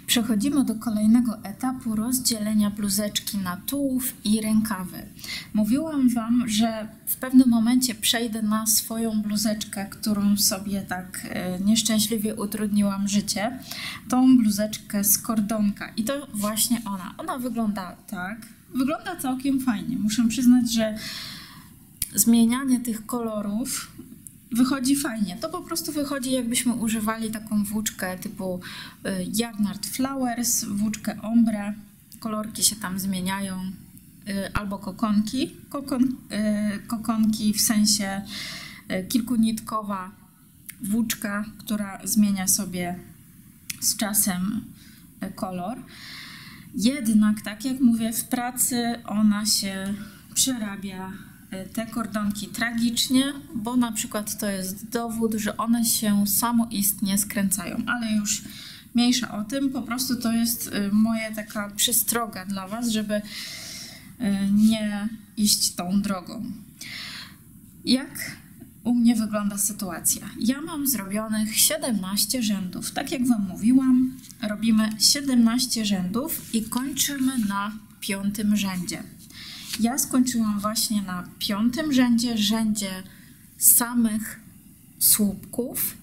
Przechodzimy do kolejnego etapu rozdzielenia bluzeczki na tułów i rękawy. Mówiłam Wam, że w pewnym momencie przejdę na swoją bluzeczkę, którą sobie tak nieszczęśliwie utrudniłam życie. Tą bluzeczkę z kordonka i to właśnie ona. Ona wygląda tak. Wygląda całkiem fajnie. Muszę przyznać, że zmienianie tych kolorów wychodzi fajnie. To po prostu wychodzi, jakbyśmy używali taką włóczkę typu Yarnard Flowers, włóczkę ombre. Kolorki się tam zmieniają. Albo kokonki. Kokonki w sensie kilkunitkowa włóczka, która zmienia sobie z czasem kolor. Jednak, tak jak mówię, w pracy ona się przerabia, te kordonki, tragicznie, bo na przykład to jest dowód, że one się samoistnie skręcają, ale już mniejsza o tym, po prostu to jest moja taka przestroga dla Was, żeby nie iść tą drogą. Jak u mnie wygląda sytuacja? Ja mam zrobionych 17 rzędów. Tak jak Wam mówiłam, robimy 17 rzędów i kończymy na 5. rzędzie. Ja skończyłam właśnie na 5. rzędzie samych słupków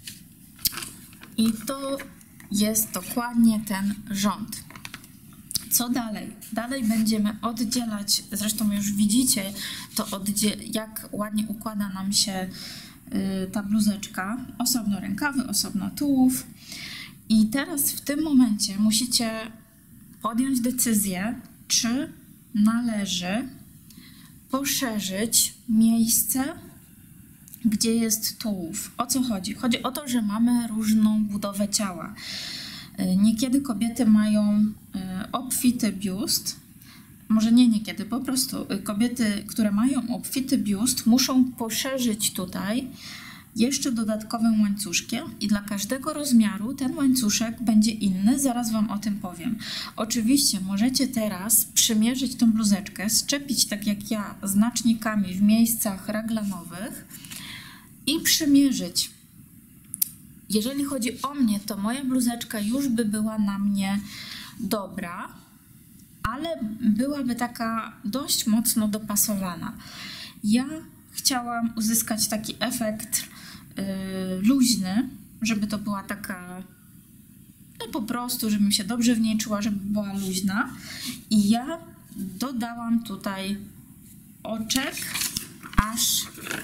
i to jest dokładnie ten rząd. Co dalej? Dalej będziemy oddzielać, zresztą już widzicie to, jak ładnie układa nam się ta bluzeczka. Osobno rękawy, osobno tułów. I teraz w tym momencie musicie podjąć decyzję, czy należy poszerzyć miejsce, gdzie jest tułów. O co chodzi? Chodzi o to, że mamy różną budowę ciała. Niekiedy kobiety mają obfity biust, może nie niekiedy, po prostu kobiety, które mają obfity biust, muszą poszerzyć tutaj jeszcze dodatkowym łańcuszkiem i dla każdego rozmiaru ten łańcuszek będzie inny, zaraz Wam o tym powiem. Oczywiście możecie teraz przymierzyć tą bluzeczkę, szczepić tak jak ja znacznikami w miejscach raglanowych i przymierzyć. Jeżeli chodzi o mnie, to moja bluzeczka już by była na mnie dobra, ale byłaby taka dość mocno dopasowana. Ja chciałam uzyskać taki efekt luźny, żeby to była taka, no po prostu, żebym się dobrze w niej czuła, żeby była luźna. I ja dodałam tutaj oczek aż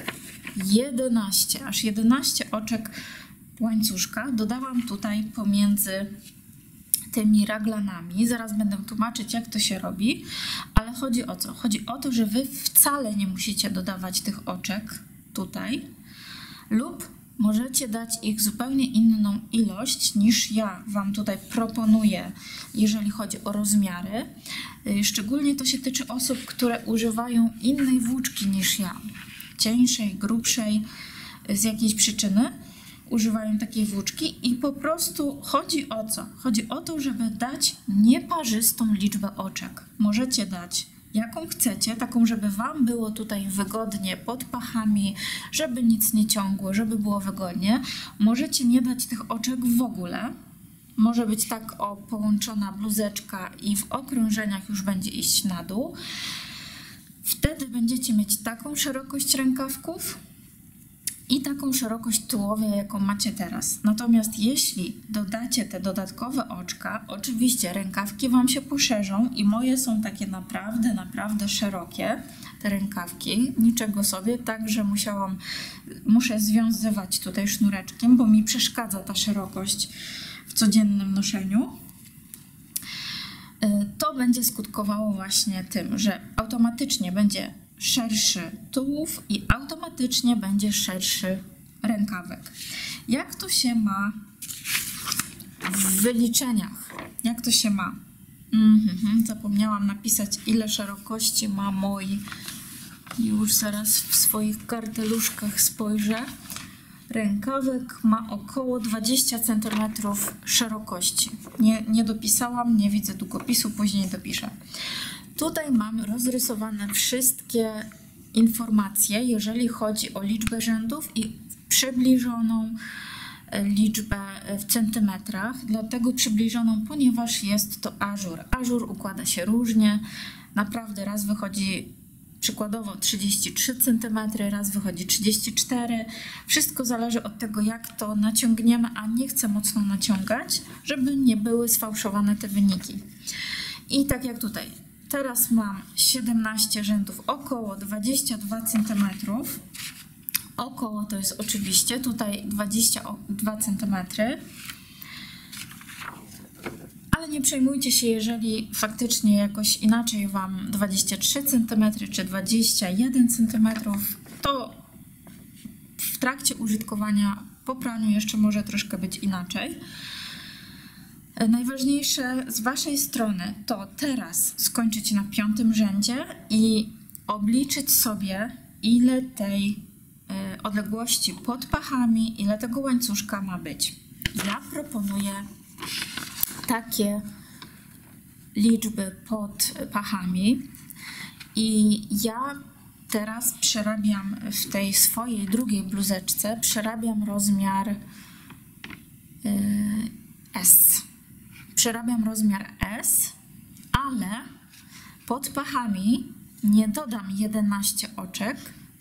11 oczek łańcuszka. Dodałam tutaj pomiędzy tymi raglanami. Zaraz będę tłumaczyć, jak to się robi, ale chodzi o co? Chodzi o to, że Wy wcale nie musicie dodawać tych oczek tutaj lub możecie dać ich zupełnie inną ilość niż ja Wam tutaj proponuję, jeżeli chodzi o rozmiary. Szczególnie to się tyczy osób, które używają innej włóczki niż ja. Cieńszej, grubszej, z jakiejś przyczyny używają takiej włóczki i po prostu chodzi o co? Chodzi o to, żeby dać nieparzystą liczbę oczek. Możecie dać jaką chcecie, taką, żeby Wam było tutaj wygodnie pod pachami, żeby nic nie ciągło, żeby było wygodnie. Możecie nie dać tych oczek w ogóle. Może być tak połączona bluzeczka i w okrążeniach już będzie iść na dół. Wtedy będziecie mieć taką szerokość rękawków i taką szerokość tułowia, jaką macie teraz. Natomiast jeśli dodacie te dodatkowe oczka, oczywiście rękawki Wam się poszerzą i moje są takie naprawdę szerokie, te rękawki, niczego sobie, także muszę związywać tutaj sznureczkiem, bo mi przeszkadza ta szerokość w codziennym noszeniu. To będzie skutkowało właśnie tym, że automatycznie będzie szerszy tułów i automatycznie będzie szerszy rękawek. Jak to się ma w wyliczeniach? Jak to się ma? Zapomniałam napisać, ile szerokości ma mój. Już zaraz w swoich karteluszkach spojrzę. Rękawek ma około 20 cm szerokości. Nie dopisałam, nie widzę długopisu, później dopiszę. Tutaj mam rozrysowane wszystkie informacje, jeżeli chodzi o liczbę rzędów i przybliżoną liczbę w centymetrach, dlatego przybliżoną, ponieważ jest to ażur. Ażur układa się różnie, naprawdę raz wychodzi przykładowo 33 cm, raz wychodzi 34. Wszystko zależy od tego, jak to naciągniemy, a nie chcę mocno naciągać, żeby nie były sfałszowane te wyniki. I tak jak tutaj, teraz mam 17 rzędów, około 22 cm. Około to jest oczywiście tutaj 22 cm. Ale nie przejmujcie się, jeżeli faktycznie jakoś inaczej Wam 23 cm czy 21 cm, to w trakcie użytkowania po praniu jeszcze może troszkę być inaczej. Najważniejsze z Waszej strony to teraz skończyć na 5. rzędzie i obliczyć sobie, ile tej odległości pod pachami, ile tego łańcuszka ma być. Ja proponuję takie liczby pod pachami i ja teraz przerabiam w tej swojej drugiej bluzeczce, przerabiam rozmiar S. Przerabiam rozmiar S, ale pod pachami nie dodam 11 oczek,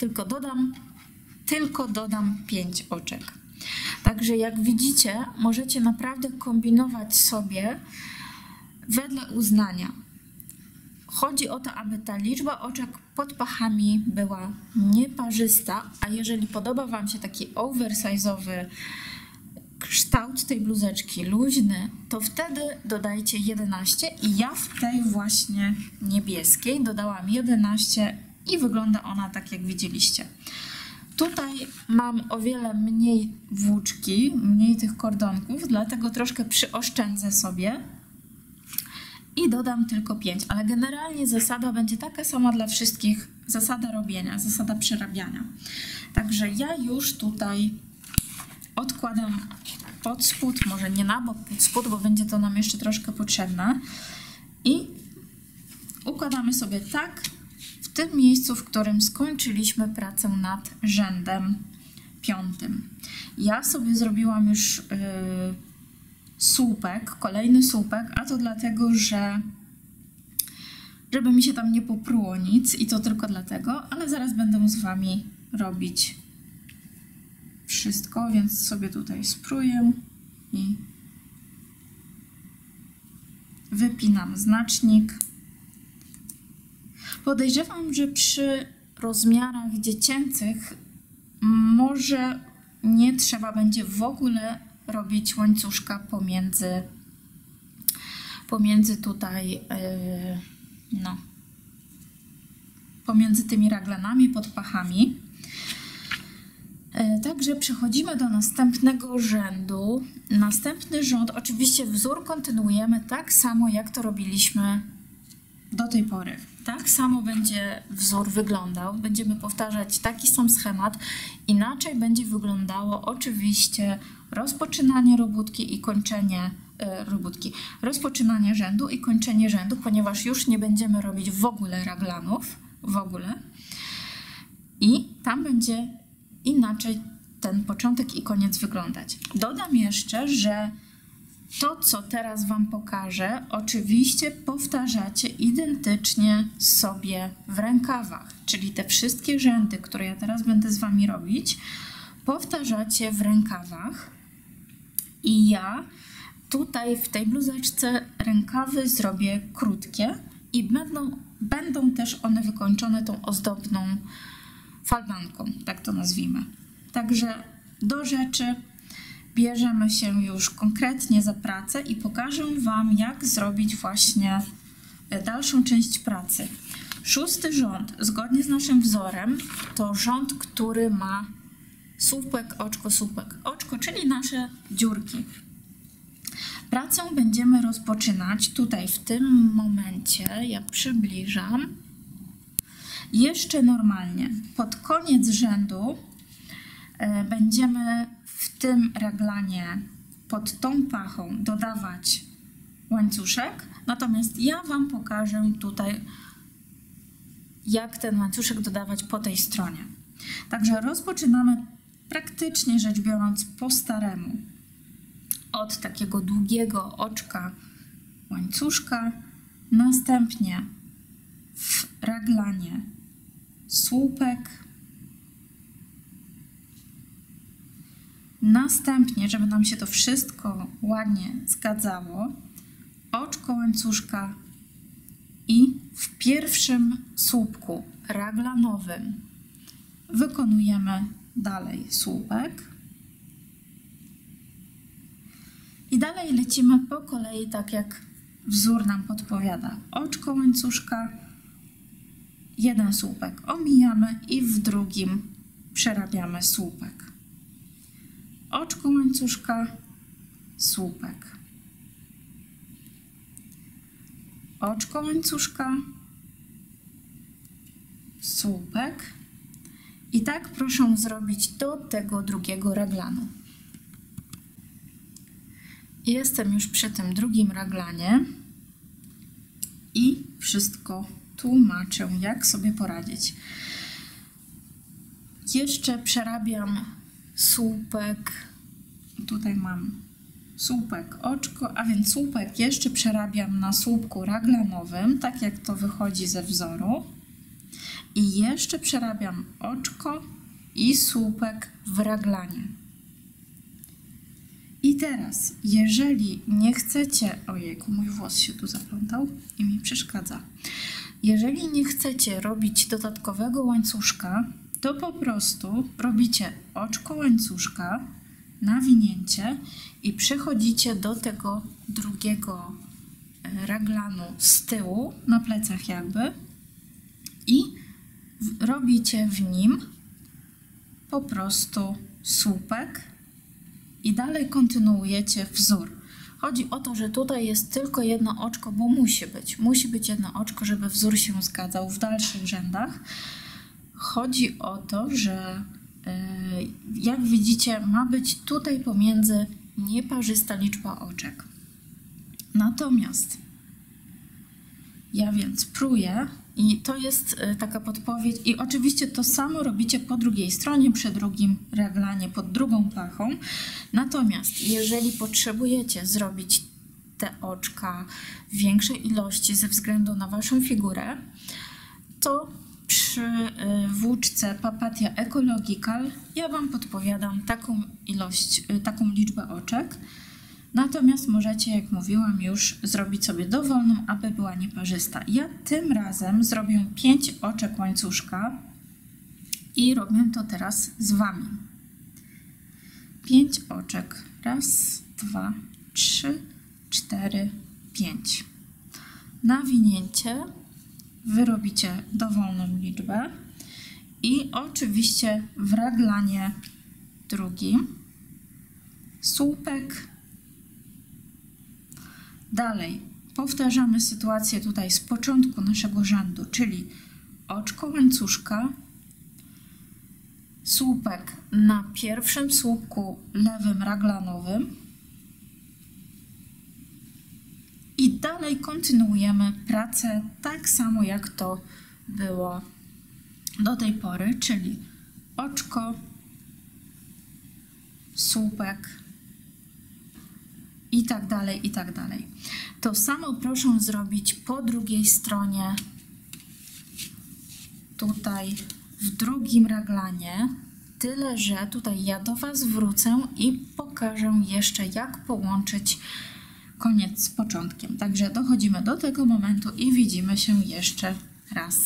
tylko dodam 5 oczek. Także jak widzicie, możecie naprawdę kombinować sobie wedle uznania. Chodzi o to, aby ta liczba oczek pod pachami była nieparzysta, a jeżeli podoba Wam się taki oversize'owy kształt tej bluzeczki, luźny, to wtedy dodajcie 11 i ja w tej właśnie niebieskiej dodałam 11 i wygląda ona tak, jak widzieliście. Tutaj mam o wiele mniej włóczki, mniej tych kordonków, dlatego troszkę przyoszczędzę sobie i dodam tylko 5, ale generalnie zasada będzie taka sama dla wszystkich, zasada robienia, zasada przerabiania. Także ja już tutaj odkładam pod spód, może nie na bok, pod spód, bo będzie to nam jeszcze troszkę potrzebne i układamy sobie tak, w tym miejscu, w którym skończyliśmy pracę nad rzędem 5. Ja sobie zrobiłam już słupek, kolejny słupek, a to dlatego, żeby mi się tam nie popruło nic i to tylko dlatego, ale zaraz będę z Wami robić wszystko, więc sobie tutaj spróję i wypinam znacznik. Podejrzewam, że przy rozmiarach dziecięcych może nie trzeba będzie w ogóle robić łańcuszka pomiędzy tutaj, pomiędzy tymi raglanami pod pachami. Także przechodzimy do następnego rzędu. Następny rząd, oczywiście wzór kontynuujemy tak samo, jak to robiliśmy do tej pory. Tak samo będzie wzór wyglądał. Będziemy powtarzać taki sam schemat. Inaczej będzie wyglądało oczywiście rozpoczynanie robótki i kończenie rozpoczynanie rzędu i kończenie rzędu, ponieważ już nie będziemy robić w ogóle raglanów. W ogóle. I tam będzie inaczej ten początek i koniec wyglądać. Dodam jeszcze, że to, co teraz Wam pokażę, oczywiście powtarzacie identycznie sobie w rękawach, czyli te wszystkie rzędy, które ja teraz będę z Wami robić, powtarzacie w rękawach i ja tutaj w tej bluzeczce rękawy zrobię krótkie i będą też one wykończone tą ozdobną falbanką, tak to nazwijmy. Także do rzeczy. Bierzemy się już konkretnie za pracę i pokażę Wam, jak zrobić właśnie dalszą część pracy. 6. rząd, zgodnie z naszym wzorem, to rząd, który ma słupek, oczko, słupek, oczko, czyli nasze dziurki. Pracę będziemy rozpoczynać tutaj w tym momencie, ja przybliżam, jeszcze normalnie. Pod koniec rzędu będziemy w tym raglanie pod tą pachą dodawać łańcuszek, natomiast ja Wam pokażę tutaj, jak ten łańcuszek dodawać po tej stronie. Także rozpoczynamy praktycznie rzecz biorąc po staremu. Od takiego długiego oczka łańcuszka, następnie w raglanie słupek, następnie, żeby nam się to wszystko ładnie zgadzało, oczko łańcuszka i w pierwszym słupku raglanowym wykonujemy dalej słupek i dalej lecimy po kolei tak jak wzór nam podpowiada. Oczko łańcuszka, jeden słupek omijamy i w drugim przerabiamy słupek. Oczko łańcuszka, słupek. Oczko łańcuszka, słupek. I tak proszę zrobić do tego drugiego raglanu. Jestem już przy tym drugim raglanie i wszystko tłumaczę, jak sobie poradzić. Jeszcze przerabiam słupek, tutaj mam słupek, oczko, a więc słupek jeszcze przerabiam na słupku raglanowym, tak jak to wychodzi ze wzoru. I jeszcze przerabiam oczko i słupek w raglanie. I teraz, jeżeli nie chcecie... Ojejku, mój włos się tu zaplątał i mi przeszkadza. Jeżeli nie chcecie robić dodatkowego łańcuszka, to po prostu robicie oczko łańcuszka, nawinięcie i przechodzicie do tego drugiego raglanu z tyłu, na plecach jakby, i robicie w nim po prostu słupek i dalej kontynuujecie wzór. Chodzi o to, że tutaj jest tylko jedno oczko, bo musi być jedno oczko, żeby wzór się zgadzał w dalszych rzędach. Chodzi o to, że jak widzicie, ma być tutaj pomiędzy nieparzysta liczba oczek. Natomiast ja więc pruję i to jest taka podpowiedź i oczywiście to samo robicie po drugiej stronie, przy drugim raglanie, pod drugą pachą. Natomiast jeżeli potrzebujecie zrobić te oczka w większej ilości ze względu na waszą figurę, to przy włóczce Papatia Ecological ja wam podpowiadam taką liczbę oczek. Natomiast możecie, jak mówiłam już, zrobić sobie dowolną, aby była nieparzysta. Ja tym razem zrobię 5 oczek łańcuszka i robię to teraz z wami. 5 oczek. Raz, 2, 3, 4, 5. Nawinięcie. Wy robicie dowolną liczbę i oczywiście w raglanie drugim słupek. Dalej powtarzamy sytuację tutaj z początku naszego rzędu, czyli oczko łańcuszka, słupek na pierwszym słupku lewym raglanowym i dalej kontynuujemy pracę tak samo jak to było do tej pory, czyli oczko, słupek i tak dalej, i tak dalej. To samo proszę zrobić po drugiej stronie, tutaj w drugim raglanie, tyle że tutaj ja do was wrócę i pokażę jeszcze, jak połączyć koniec z początkiem. Także dochodzimy do tego momentu i widzimy się jeszcze raz.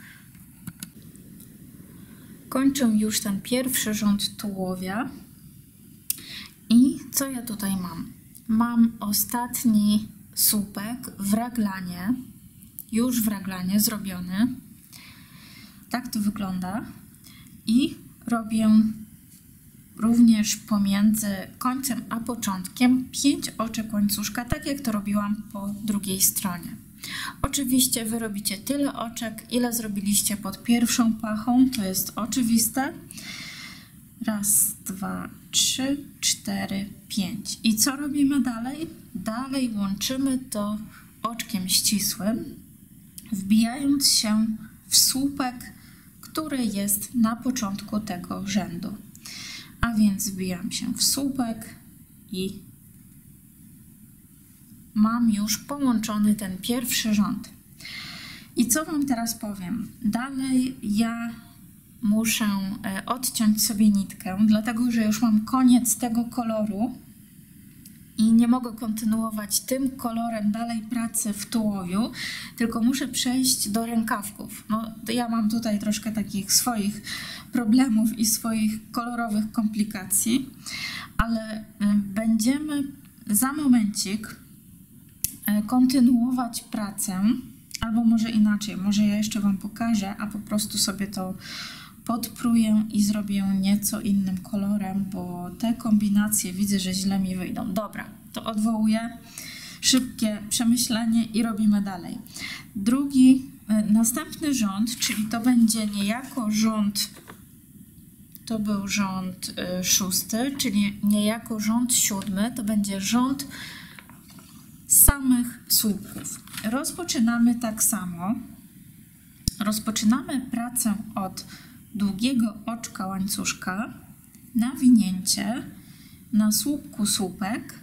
Kończę już ten pierwszy rząd tułowia i co ja tutaj mam? Mam ostatni słupek w raglanie, już w raglanie zrobiony. Tak to wygląda. I robię również pomiędzy końcem a początkiem 5 oczek łańcuszka, tak jak to robiłam po drugiej stronie. Oczywiście wy robicie tyle oczek, ile zrobiliście pod pierwszą pachą, to jest oczywiste. Raz, 2, 3, 4, 5. I co robimy dalej? Dalej łączymy to oczkiem ścisłym, wbijając się w słupek, który jest na początku tego rzędu. a więc wbijam się w słupek i mam już połączony ten pierwszy rząd. I co Wam teraz powiem? Dalej ja muszę odciąć sobie nitkę, dlatego że już mam koniec tego koloru i nie mogę kontynuować tym kolorem dalej pracy w tułowiu, tylko muszę przejść do rękawków. No, ja mam tutaj troszkę takich swoich problemów i swoich kolorowych komplikacji, ale będziemy za momencik kontynuować pracę, albo może inaczej, może ja jeszcze Wam pokażę, a po prostu sobie to podpruję i zrobię nieco innym kolorem, bo te kombinacje widzę, że źle mi wyjdą. Dobra, to odwołuję, szybkie przemyślenie i robimy dalej. Następny rząd, czyli to będzie niejako rząd, to był rząd 6, czyli niejako rząd 7, to będzie rząd samych słupków. Rozpoczynamy tak samo. Rozpoczynamy pracę od długiego oczka łańcuszka, nawinięcie, na słupku słupek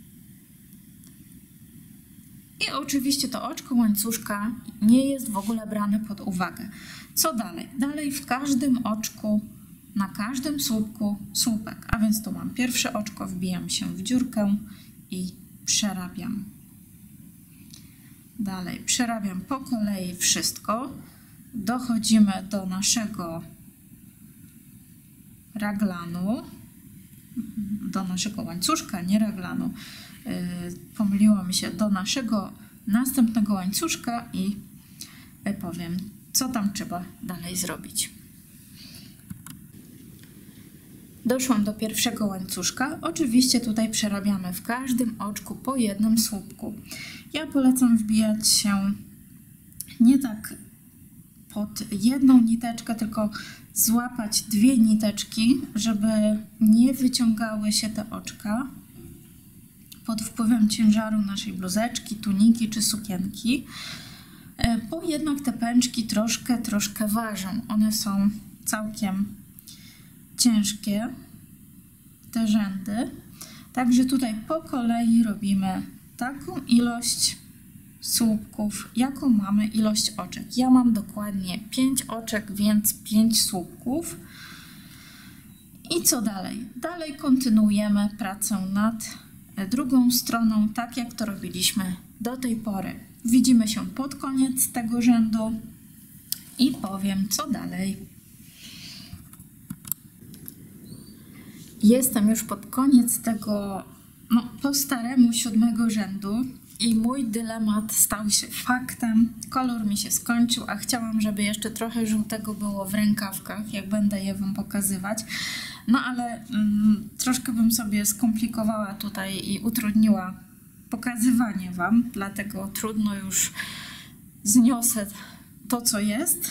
i oczywiście to oczko łańcuszka nie jest w ogóle brane pod uwagę. Co dalej? Dalej w każdym oczku, na każdym słupku słupek, a więc tu mam pierwsze oczko, wbijam się w dziurkę i przerabiam. Dalej przerabiam po kolei wszystko. Dochodzimy do naszego raglanu, do naszego łańcuszka, nie raglanu. Pomyliło mi się, do naszego następnego łańcuszka i powiem, co tam trzeba dalej zrobić. Doszłam do pierwszego łańcuszka. Oczywiście tutaj przerabiamy w każdym oczku po jednym słupku. Ja polecam wbijać się nie tak pod jedną niteczkę, tylko złapać dwie niteczki, żeby nie wyciągały się te oczka pod wpływem ciężaru naszej bluzeczki, tuniki czy sukienki. Bo jednak te pęczki troszkę ważą. One są całkiem ciężkie, te rzędy. Także tutaj po kolei robimy taką ilość słupków, jaką mamy ilość oczek. Ja mam dokładnie 5 oczek, więc 5 słupków. I co dalej? Dalej kontynuujemy pracę nad drugą stroną, tak jak to robiliśmy do tej pory. Widzimy się pod koniec tego rzędu i powiem, co dalej. Jestem już pod koniec tego, po staremu 7 rzędu i mój dylemat stał się faktem. Kolor mi się skończył, a chciałam, żeby jeszcze trochę żółtego było w rękawkach, jak będę je Wam pokazywać. No ale troszkę bym sobie skomplikowała tutaj i utrudniła pokazywanie Wam, dlatego trudno, już zniosę to, co jest.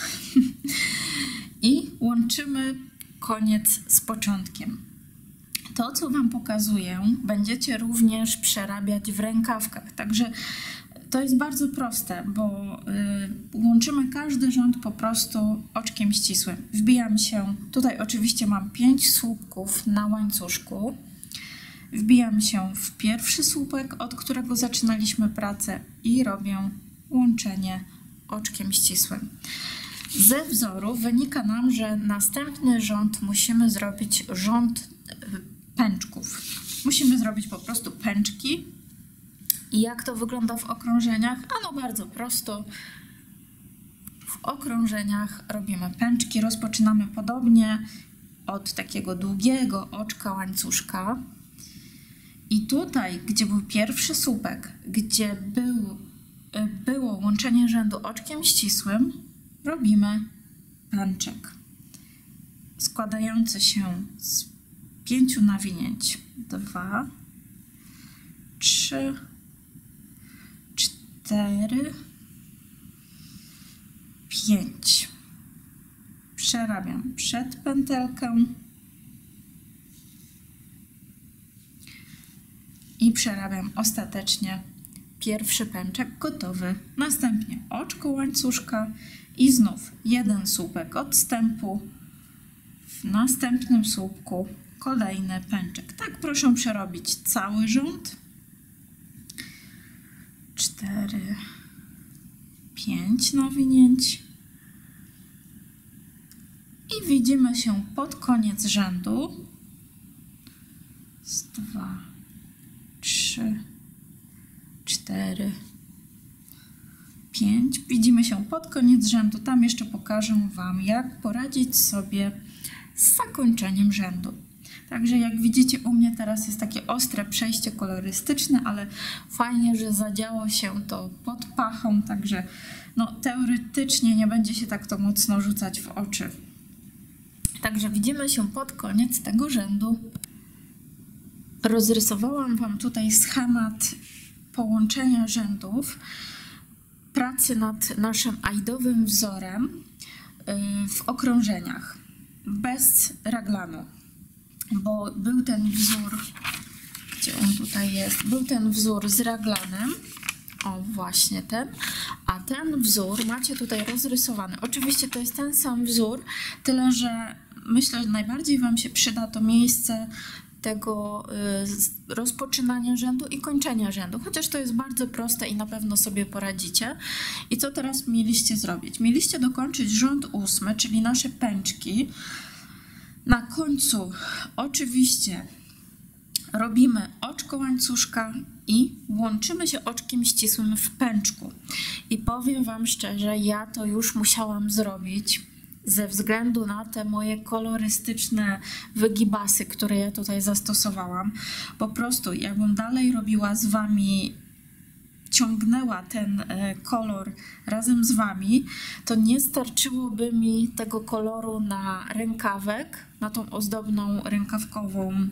I łączymy koniec z początkiem. To, co Wam pokazuję, będziecie również przerabiać w rękawkach. Także to jest bardzo proste, bo łączymy każdy rząd po prostu oczkiem ścisłym. Wbijam się, tutaj oczywiście mam 5 słupków na łańcuszku. Wbijam się w pierwszy słupek, od którego zaczynaliśmy pracę i robię łączenie oczkiem ścisłym. Ze wzoru wynika nam, że następny rząd musimy zrobić rząd pęczków. Musimy zrobić po prostu pęczki. I jak to wygląda w okrążeniach? Ano bardzo prosto. W okrążeniach robimy pęczki. Rozpoczynamy podobnie od takiego długiego oczka łańcuszka. I tutaj, gdzie był pierwszy słupek, gdzie było łączenie rzędu oczkiem ścisłym, robimy pęczek składający się z 5 nawinięć. 2, 3, 4, 5. Przerabiam przed pętelkę i przerabiam ostatecznie pierwszy pęczek gotowy. Następnie oczko łańcuszka i znów jeden słupek odstępu. W następnym słupku kolejny pęczek. Tak, proszę przerobić cały rząd. 4, 5 nawinięć. I widzimy się pod koniec rzędu. 2, 3, 4, 5. Widzimy się pod koniec rzędu. Tam jeszcze pokażę Wam, jak poradzić sobie z zakończeniem rzędu. Także jak widzicie, u mnie teraz jest takie ostre przejście kolorystyczne, ale fajnie, że zadziało się to pod pachą, także no, teoretycznie nie będzie się tak to mocno rzucać w oczy. Także widzimy się pod koniec tego rzędu. Rozrysowałam Wam tutaj schemat połączenia rzędów, pracy nad naszym ajdowym wzorem w okrążeniach, bez raglanu, bo był ten wzór, gdzie on tutaj jest, był ten wzór z raglanem, o właśnie ten, a ten wzór macie tutaj rozrysowany. Oczywiście to jest ten sam wzór, tyle że myślę, że najbardziej Wam się przyda to miejsce tego rozpoczynania rzędu i kończenia rzędu, chociaż to jest bardzo proste i na pewno sobie poradzicie. I co teraz mieliście zrobić? Mieliście dokończyć rząd 8, czyli nasze pęczki. Na końcu oczywiście robimy oczko łańcuszka i łączymy się oczkiem ścisłym w pęczku. I powiem Wam szczerze, ja to już musiałam zrobić ze względu na te moje kolorystyczne wygibasy, które ja tutaj zastosowałam. Po prostu jakbym dalej robiła z Wami, ciągnęła ten kolor razem z Wami, to nie starczyłoby mi tego koloru na rękawek, na tą ozdobną rękawkową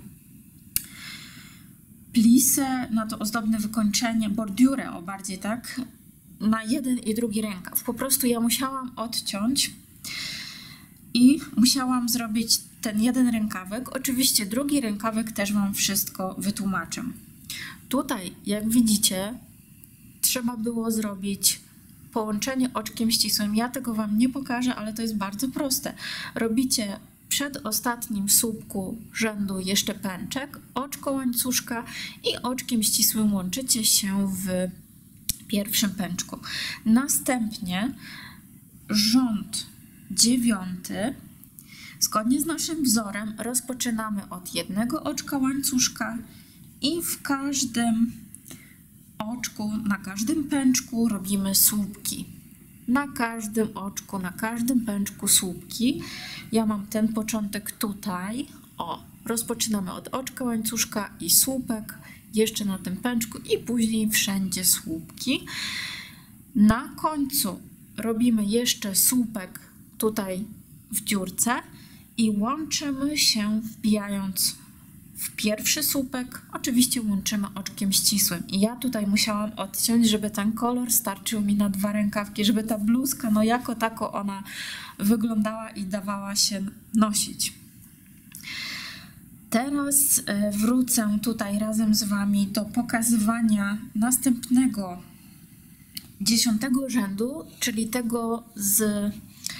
plisę, na to ozdobne wykończenie, bordiurę o bardziej tak, na jeden i drugi rękaw. Po prostu ja musiałam odciąć i musiałam zrobić ten jeden rękawek. Oczywiście drugi rękawek też Wam wszystko wytłumaczę. Tutaj, jak widzicie, trzeba było zrobić połączenie oczkiem ścisłym. Ja tego Wam nie pokażę, ale to jest bardzo proste. Robicie przed ostatnim słupku rzędu jeszcze pęczek, oczko łańcuszka i oczkiem ścisłym łączycie się w pierwszym pęczku. Następnie rząd 9, zgodnie z naszym wzorem, rozpoczynamy od jednego oczka łańcuszka i w każdym oczku, na każdym pęczku robimy słupki. Na każdym oczku, na każdym pęczku słupki. Ja mam ten początek tutaj. O, rozpoczynamy od oczka łańcuszka i słupek, jeszcze na tym pęczku i później wszędzie słupki. Na końcu robimy jeszcze słupek tutaj w dziurce i łączymy się, wbijając w pierwszy słupek. Oczywiście łączymy oczkiem ścisłym. I ja tutaj musiałam odciąć, żeby ten kolor starczył mi na 2 rękawki, żeby ta bluzka, no jako tako ona wyglądała i dawała się nosić. Teraz wrócę tutaj razem z Wami do pokazywania następnego 10 rzędu, czyli tego z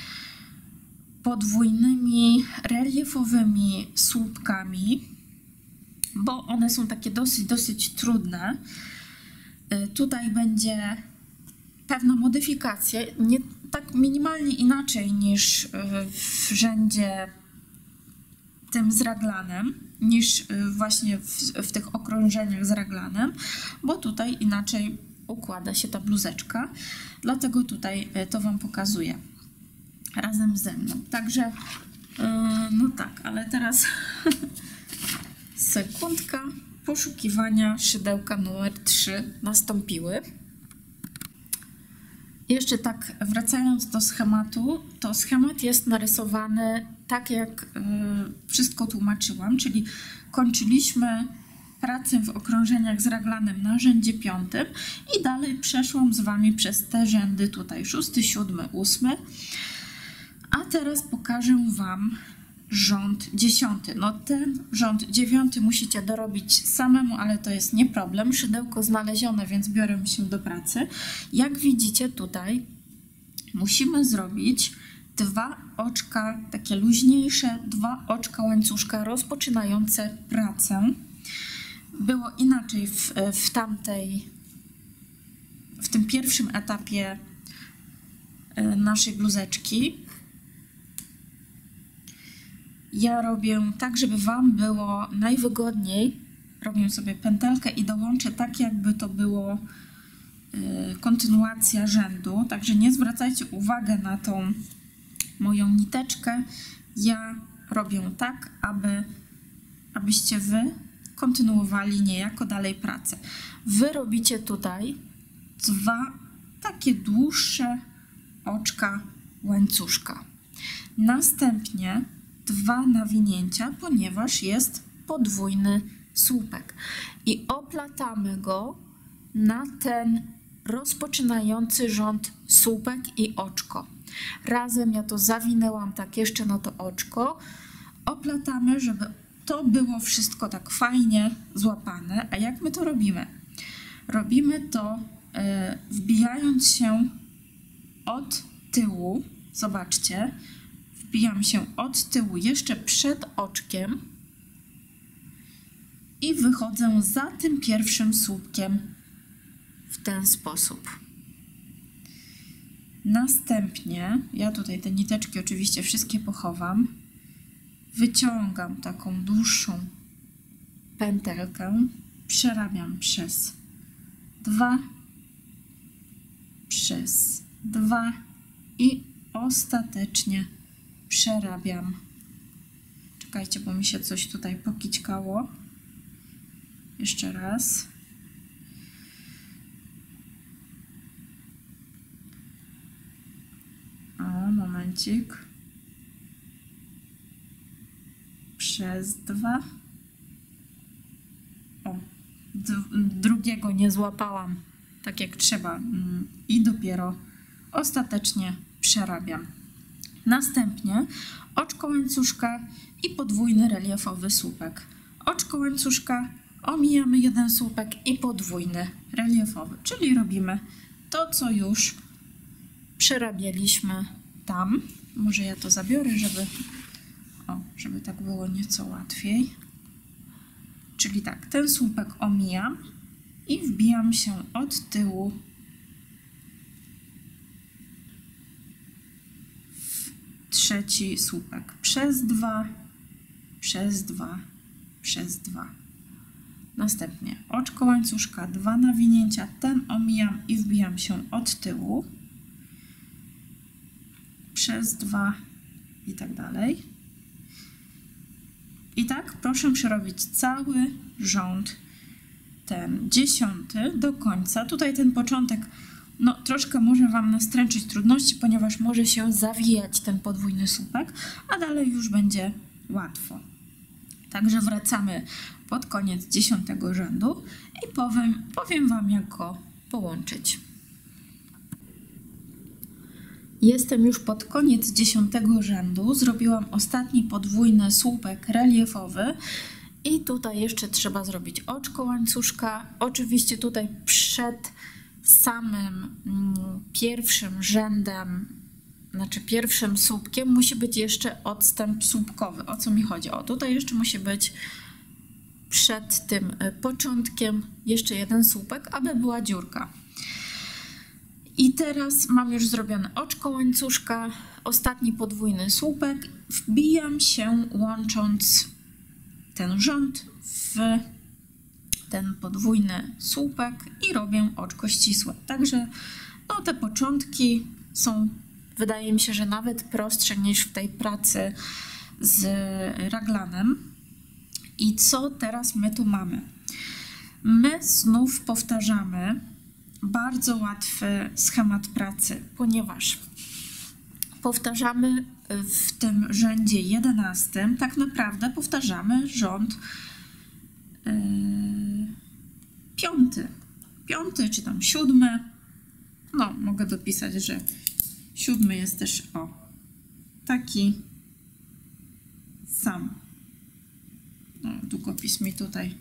podwójnymi reliefowymi słupkami, bo one są takie dosyć trudne. Tutaj będzie pewna modyfikacja, nie tak minimalnie inaczej niż w rzędzie tym z raglanem, niż właśnie w tych okrążeniach z raglanem, bo tutaj inaczej układa się ta bluzeczka, dlatego tutaj to Wam pokazuję razem ze mną. Także no tak, ale teraz sekundka, poszukiwania szydełka numer 3 nastąpiły. Jeszcze tak wracając do schematu, to schemat jest narysowany tak, jak wszystko tłumaczyłam, czyli kończyliśmy pracę w okrążeniach z raglanem na rzędzie 5 i dalej przeszłam z Wami przez te rzędy tutaj 6, 7, 8, a teraz pokażę Wam rząd 10. No ten rząd 9 musicie dorobić samemu, ale to jest nie problem. Szydełko znalezione, więc biorę się do pracy. Jak widzicie tutaj musimy zrobić 2 oczka, takie luźniejsze, 2 oczka łańcuszka rozpoczynające pracę. Było inaczej w tym pierwszym etapie naszej bluzeczki. Ja robię tak, żeby Wam było najwygodniej. Robię sobie pętelkę i dołączę tak, jakby to było kontynuacja rzędu. Także nie zwracajcie uwagi na tą moją niteczkę. Ja robię tak, abyście Wy kontynuowali niejako dalej pracę. Wy robicie tutaj 2 takie dłuższe oczka łańcuszka. Następnie 2 nawinięcia, ponieważ jest podwójny słupek. I oplatamy go na ten rozpoczynający rząd słupek i oczko. Razem ja to zawinęłam tak jeszcze na to oczko. Oplatamy, żeby to było wszystko tak fajnie złapane. A jak my to robimy? Robimy to wbijając się od tyłu. Zobaczcie, wbijam się od tyłu jeszcze przed oczkiem i wychodzę za tym pierwszym słupkiem w ten sposób. Następnie, ja tutaj te niteczki oczywiście wszystkie pochowam, wyciągam taką dłuższą pętelkę, przerabiam przez 2, przez 2 i ostatecznie przerabiam. Czekajcie, bo mi się coś tutaj pokićkało. Jeszcze raz. O, momencik. Przez 2. O, drugiego nie złapałam tak jak trzeba i dopiero ostatecznie przerabiam. Następnie oczko łańcuszka i podwójny reliefowy słupek. Oczko łańcuszka, omijamy jeden słupek i podwójny reliefowy, czyli robimy to, co już przerabialiśmy tam. Może ja to zabiorę, żeby tak było nieco łatwiej. Czyli tak, ten słupek omijam i wbijam się od tyłu w trzeci słupek. Przez 2, przez 2, przez 2. Następnie oczko łańcuszka, 2 nawinięcia, ten omijam i wbijam się od tyłu. Przez 2 i tak dalej. I tak proszę przerobić cały rząd, ten 10 do końca. Tutaj ten początek, no troszkę może Wam nastręczyć trudności, ponieważ może się zawijać ten podwójny słupek, a dalej już będzie łatwo. Także wracamy pod koniec 10 rzędu i powiem Wam, jak go połączyć. Jestem już pod koniec 10 rzędu, zrobiłam ostatni podwójny słupek reliefowy i tutaj jeszcze trzeba zrobić oczko łańcuszka. Oczywiście tutaj przed samym pierwszym rzędem, znaczy pierwszym słupkiem musi być jeszcze odstęp słupkowy. O co mi chodzi? O, tutaj jeszcze musi być przed tym początkiem jeszcze jeden słupek, aby była dziurka. I teraz mam już zrobione oczko łańcuszka, ostatni podwójny słupek, wbijam się łącząc ten rząd w ten podwójny słupek i robię oczko ścisłe. Także no, te początki są, wydaje mi się, że nawet prostsze niż w tej pracy z raglanem. I co teraz my tu mamy? My znów powtarzamy bardzo łatwy schemat pracy, ponieważ powtarzamy w tym rzędzie 11, tak naprawdę powtarzamy rząd 5 czy tam 7. No, mogę dopisać, że 7 jest też taki sam. No, długopis mi tutaj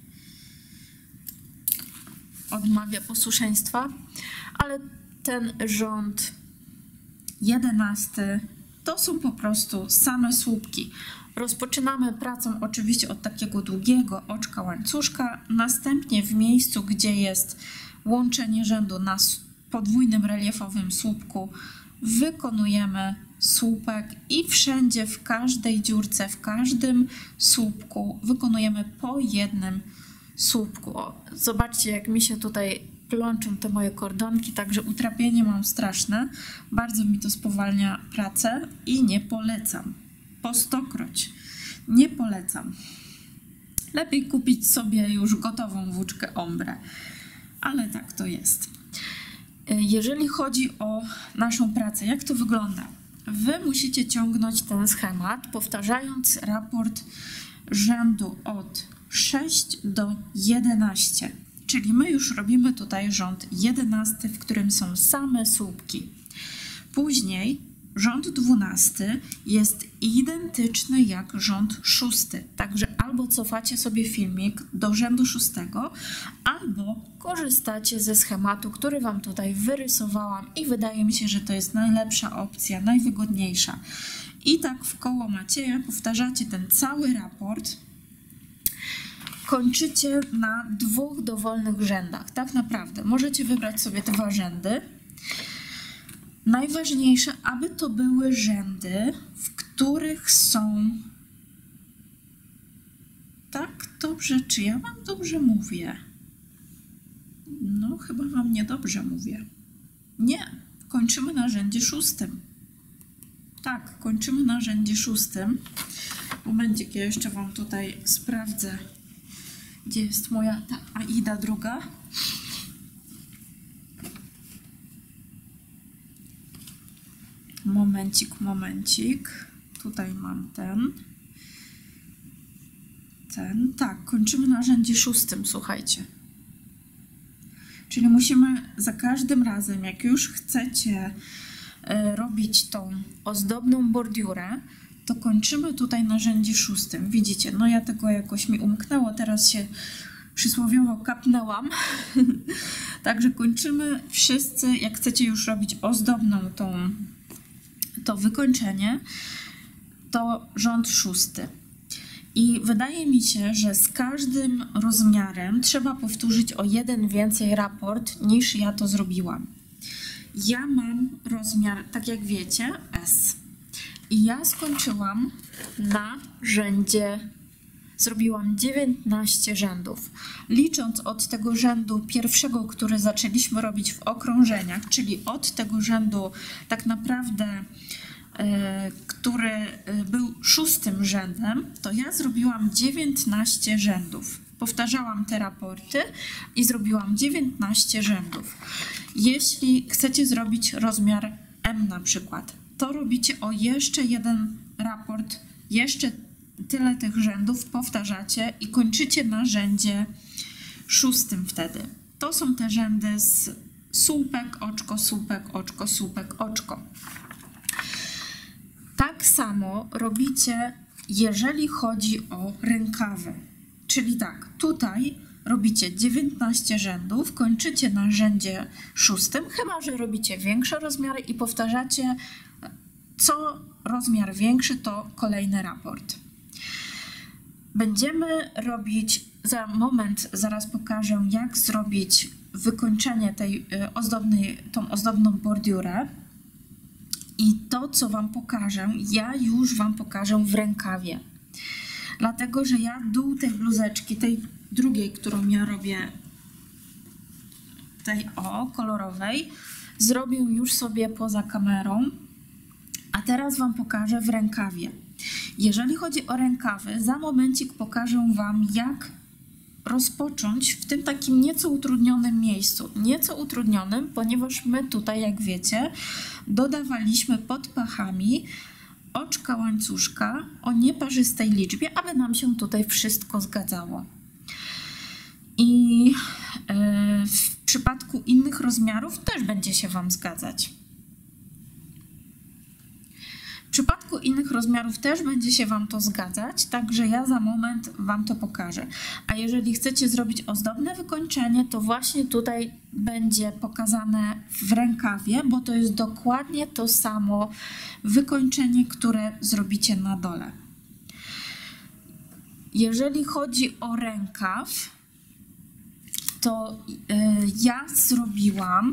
odmawia posłuszeństwa, ale ten rząd 11 To są po prostu same słupki. Rozpoczynamy pracę oczywiście od takiego długiego oczka łańcuszka, następnie w miejscu, gdzie jest łączenie rzędu na podwójnym reliefowym słupku, wykonujemy słupek i wszędzie, w każdej dziurce, w każdym słupku wykonujemy po jednym słupku. O, zobaczcie, jak mi się tutaj plączą te moje kordonki, także utrapienie mam straszne. Bardzo mi to spowalnia pracę i nie polecam. Po stokroć. Nie polecam. Lepiej kupić sobie już gotową włóczkę ombre. Ale tak to jest. Jeżeli chodzi o naszą pracę, jak to wygląda? Wy musicie ciągnąć ten schemat, powtarzając raport rzędu od 6 do 11. Czyli my już robimy tutaj rząd 11, w którym są same słupki. Później rząd 12 jest identyczny jak rząd 6. Także albo cofacie sobie filmik do rzędu 6, albo korzystacie ze schematu, który Wam tutaj wyrysowałam i wydaje mi się, że to jest najlepsza opcja, najwygodniejsza. I tak w koło Macieja powtarzacie ten cały raport. Kończycie na 2 dowolnych rzędach. Tak naprawdę możecie wybrać sobie 2 rzędy. Najważniejsze, aby to były rzędy, w których są... Tak dobrze, czy ja Wam dobrze mówię? No, chyba Wam niedobrze mówię. Nie, kończymy na rzędzie 6. Tak, kończymy na rzędzie 6. Momencik, ja jeszcze Wam tutaj sprawdzę, gdzie jest moja ta Aida druga. Momencik. Tutaj mam ten. Tak, kończymy na rzędzie 6, słuchajcie. Czyli musimy za każdym razem, jak już chcecie robić tą ozdobną bordiurę, to kończymy tutaj na rzędzie 6. Widzicie, no ja tego jakoś mi umknęło, teraz się przysłowiowo kapnęłam. Także kończymy wszyscy, jak chcecie już robić ozdobną to wykończenie, to rząd 6. I wydaje mi się, że z każdym rozmiarem trzeba powtórzyć o 1 więcej raport, niż ja to zrobiłam. Ja mam rozmiar, tak jak wiecie, S. I ja skończyłam na rzędzie, zrobiłam 19 rzędów. Licząc od tego rzędu pierwszego, który zaczęliśmy robić w okrążeniach, czyli od tego rzędu tak naprawdę, który był 6. rzędem, to ja zrobiłam 19 rzędów. Powtarzałam te raporty i zrobiłam 19 rzędów. Jeśli chcecie zrobić rozmiar M na przykład, to robicie o jeszcze 1 raport, jeszcze tyle tych rzędów powtarzacie i kończycie na rzędzie 6 wtedy. To są te rzędy z słupek, oczko, słupek, oczko, słupek, oczko. Tak samo robicie, jeżeli chodzi o rękawy. Czyli tak, tutaj robicie 19 rzędów, kończycie na rzędzie 6, chyba że robicie większe rozmiary i powtarzacie, co rozmiar większy, to kolejny raport. Będziemy robić, za moment zaraz pokażę, jak zrobić wykończenie tej tą ozdobną bordiurę. I to, co Wam pokażę, ja już Wam pokażę w rękawie. Dlatego, że ja dół tej bluzeczki, tej drugiej, którą ja robię, tej kolorowej, zrobię już sobie poza kamerą, a teraz Wam pokażę w rękawie. Jeżeli chodzi o rękawy, za momencik pokażę Wam, jak rozpocząć w tym takim nieco utrudnionym miejscu. Nieco utrudnionym, ponieważ my tutaj, jak wiecie, dodawaliśmy pod pachami oczka łańcuszka o nieparzystej liczbie, aby nam się tutaj wszystko zgadzało. I w przypadku innych rozmiarów też będzie się Wam zgadzać. W przypadku przypadku innych rozmiarów też będzie się Wam to zgadzać, także ja za moment Wam to pokażę. A jeżeli chcecie zrobić ozdobne wykończenie, to właśnie tutaj będzie pokazane w rękawie, bo to jest dokładnie to samo wykończenie, które zrobicie na dole. Jeżeli chodzi o rękaw, to ja zrobiłam,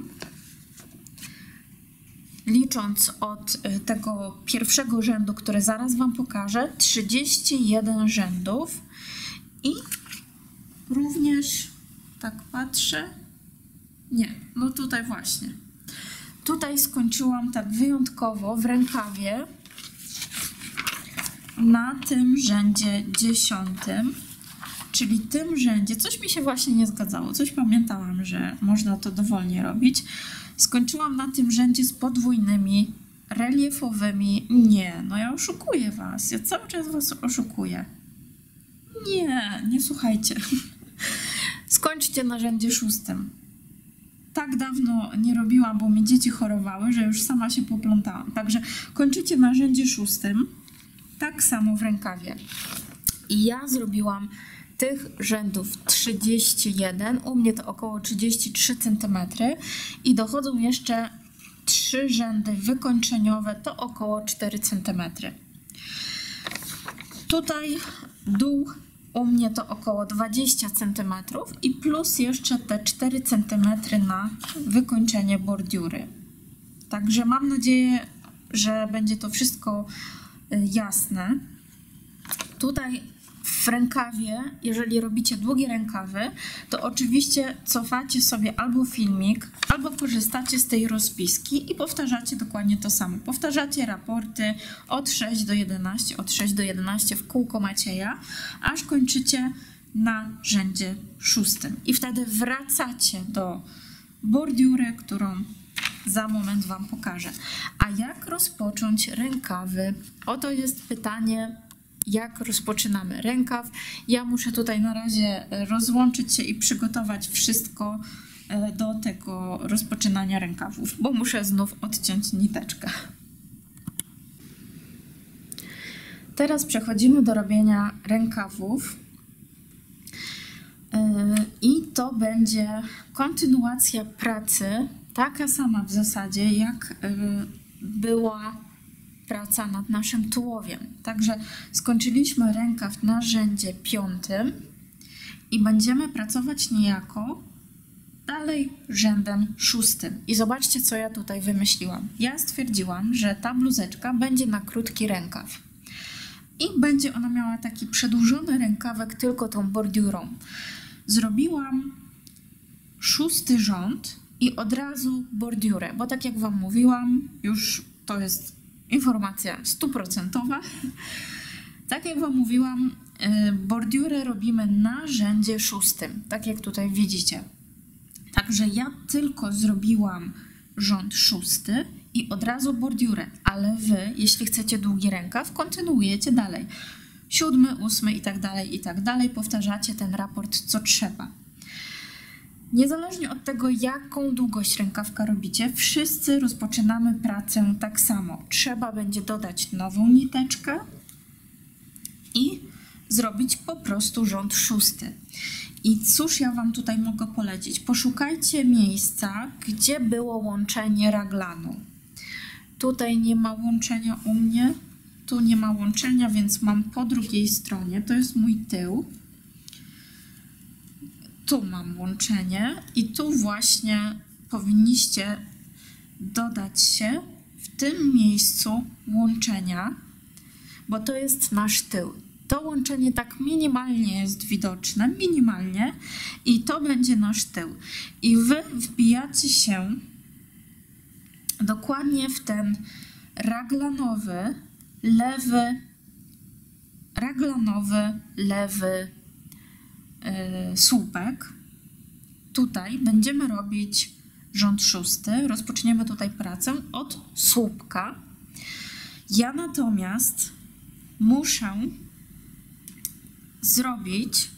licząc od tego pierwszego rzędu, który zaraz Wam pokażę, 31 rzędów i również, tak patrzę, nie, no tutaj właśnie. Tutaj skończyłam tak wyjątkowo w rękawie na tym rzędzie 10, czyli tym rzędzie, coś mi się właśnie nie zgadzało, coś pamiętałam, że można to dowolnie robić. Skończyłam na tym rzędzie z podwójnymi, reliefowymi. Nie, no ja oszukuję Was, ja cały czas Was oszukuję. Nie słuchajcie. Skończcie na rzędzie 6. Tak dawno nie robiłam, bo mi dzieci chorowały, że już sama się poplątałam. Także kończycie na rzędzie 6, tak samo w rękawie. I ja zrobiłam tych rzędów 31, u mnie to około 33 cm i dochodzą jeszcze 3 rzędy wykończeniowe, to około 4 cm. Tutaj dół u mnie to około 20 cm i plus jeszcze te 4 cm na wykończenie bordiury. Także mam nadzieję, że będzie to wszystko jasne. Tutaj w rękawie, jeżeli robicie długie rękawy, to oczywiście cofacie sobie albo filmik, albo korzystacie z tej rozpiski i powtarzacie dokładnie to samo. Powtarzacie raporty od 6 do 11, od 6 do 11 w kółko Macieja, aż kończycie na rzędzie 6. I wtedy wracacie do bordiury, którą za moment Wam pokażę. A jak rozpocząć rękawy? Oto jest pytanie, jak rozpoczynamy rękaw. Ja muszę tutaj na razie rozłączyć się i przygotować wszystko do tego rozpoczynania rękawów, bo muszę znów odciąć niteczkę. Teraz przechodzimy do robienia rękawów i to będzie kontynuacja pracy, taka sama w zasadzie, jak była praca nad naszym tułowiem. Także skończyliśmy rękaw na rzędzie 5 i będziemy pracować niejako dalej rzędem 6. I zobaczcie, co ja tutaj wymyśliłam. Ja stwierdziłam, że ta bluzeczka będzie na krótki rękaw i będzie ona miała taki przedłużony rękawek tylko tą bordiurą. Zrobiłam 6. rząd i od razu bordiurę, bo tak jak Wam mówiłam, już to jest informacja 100%. Tak jak Wam mówiłam, bordiurę robimy na rzędzie 6, tak jak tutaj widzicie. Także ja tylko zrobiłam rząd 6 i od razu bordiurę, ale Wy, jeśli chcecie długi rękaw, kontynuujecie dalej. 7, 8 i tak dalej, powtarzacie ten raport co trzeba. Niezależnie od tego, jaką długość rękawka robicie, wszyscy rozpoczynamy pracę tak samo. Trzeba będzie dodać nową niteczkę i zrobić po prostu rząd 6. I cóż ja Wam tutaj mogę polecić? Poszukajcie miejsca, gdzie było łączenie raglanu. Tutaj nie ma łączenia u mnie, tu nie ma łączenia, więc mam po drugiej stronie. To jest mój tył. Tu mam łączenie i tu właśnie powinniście dodać się w tym miejscu łączenia, bo to jest nasz tył. To łączenie tak minimalnie jest widoczne, minimalnie, i to będzie nasz tył. I Wy wbijacie się dokładnie w ten raglanowy, lewy słupek. Tutaj będziemy robić rząd 6. Rozpoczniemy tutaj pracę od słupka. Ja natomiast muszę zrobić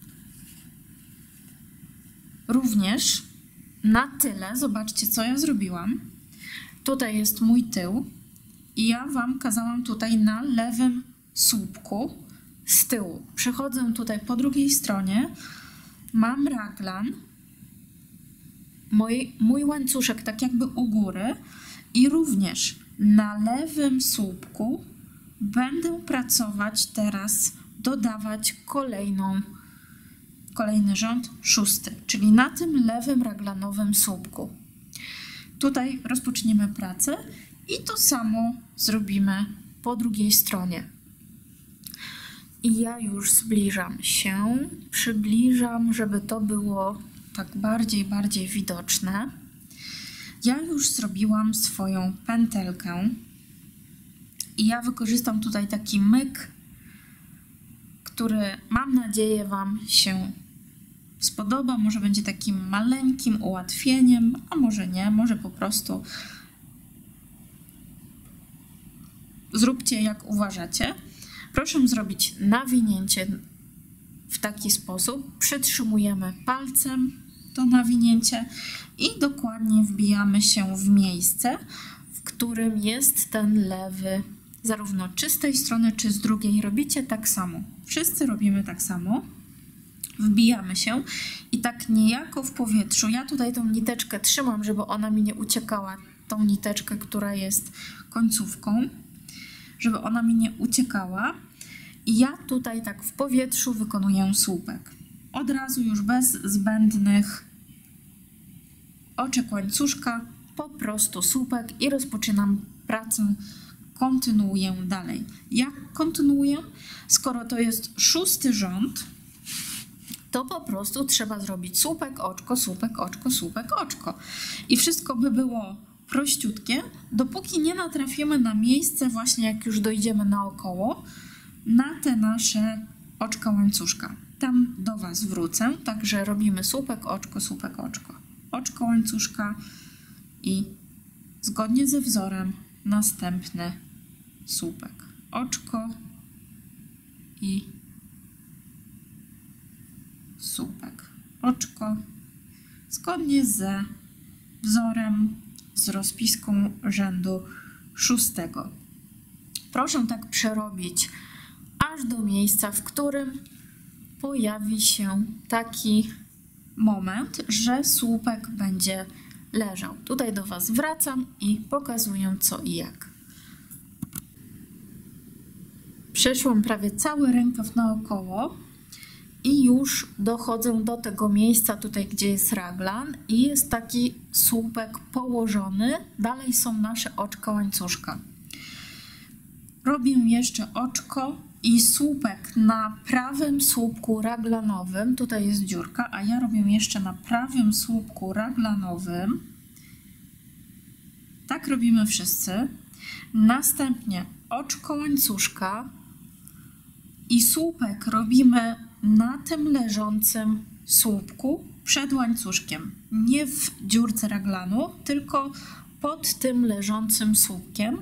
również na tyle. Zobaczcie, co ja zrobiłam. Tutaj jest mój tył I ja Wam kazałam tutaj na lewym słupku z tyłu. Przechodzę tutaj po drugiej stronie, mam raglan, mój łańcuszek tak jakby u góry i również na lewym słupku będę pracować teraz, dodawać kolejny rząd 6, czyli na tym lewym raglanowym słupku. Tutaj rozpoczniemy pracę i to samo zrobimy po drugiej stronie. I ja już zbliżam się, przybliżam, żeby to było tak bardziej widoczne. Ja już zrobiłam swoją pętelkę i ja wykorzystam tutaj taki myk, który mam nadzieję Wam się spodoba. Może będzie takim maleńkim ułatwieniem, a może nie, może po prostu zróbcie jak uważacie. Proszę zrobić nawinięcie w taki sposób. Przytrzymujemy palcem to nawinięcie i dokładnie wbijamy się w miejsce, w którym jest ten lewy, zarówno czy z tej strony, czy z drugiej. Robicie tak samo. Wszyscy robimy tak samo. Wbijamy się i tak niejako w powietrzu. Ja tutaj tą niteczkę trzymam, żeby ona mi nie uciekała, tą niteczkę, która jest końcówką, żeby ona mi nie uciekała. I ja tutaj tak w powietrzu wykonuję słupek. Od razu już bez zbędnych oczek łańcuszka, po prostu słupek i rozpoczynam pracę, kontynuuję dalej. Jak kontynuuję? Skoro to jest 6. rząd, to po prostu trzeba zrobić słupek, oczko, słupek, oczko, słupek, oczko. I wszystko by było prościutkie, dopóki nie natrafimy na miejsce, właśnie jak już dojdziemy naokoło, na te nasze oczka łańcuszka. Tam do Was wrócę, także robimy słupek, oczko, słupek, oczko. Oczko łańcuszka i zgodnie ze wzorem następny słupek. Oczko i słupek. Oczko zgodnie ze wzorem, z rozpiską rzędu 6. Proszę tak przerobić aż do miejsca, w którym pojawi się taki moment, że słupek będzie leżał. Tutaj do Was wracam i pokazuję co i jak. Przeszłam prawie cały rękaw naokoło i już dochodzę do tego miejsca tutaj, gdzie jest raglan i jest taki słupek położony. Dalej są nasze oczka łańcuszka. Robię jeszcze oczko i słupek na prawym słupku raglanowym. Tutaj jest dziurka, a ja robię jeszcze na prawym słupku raglanowym. Tak robimy wszyscy. Następnie oczko łańcuszka i słupek robimy na tym leżącym słupku przed łańcuszkiem. Nie w dziurce raglanu, tylko pod tym leżącym słupkiem.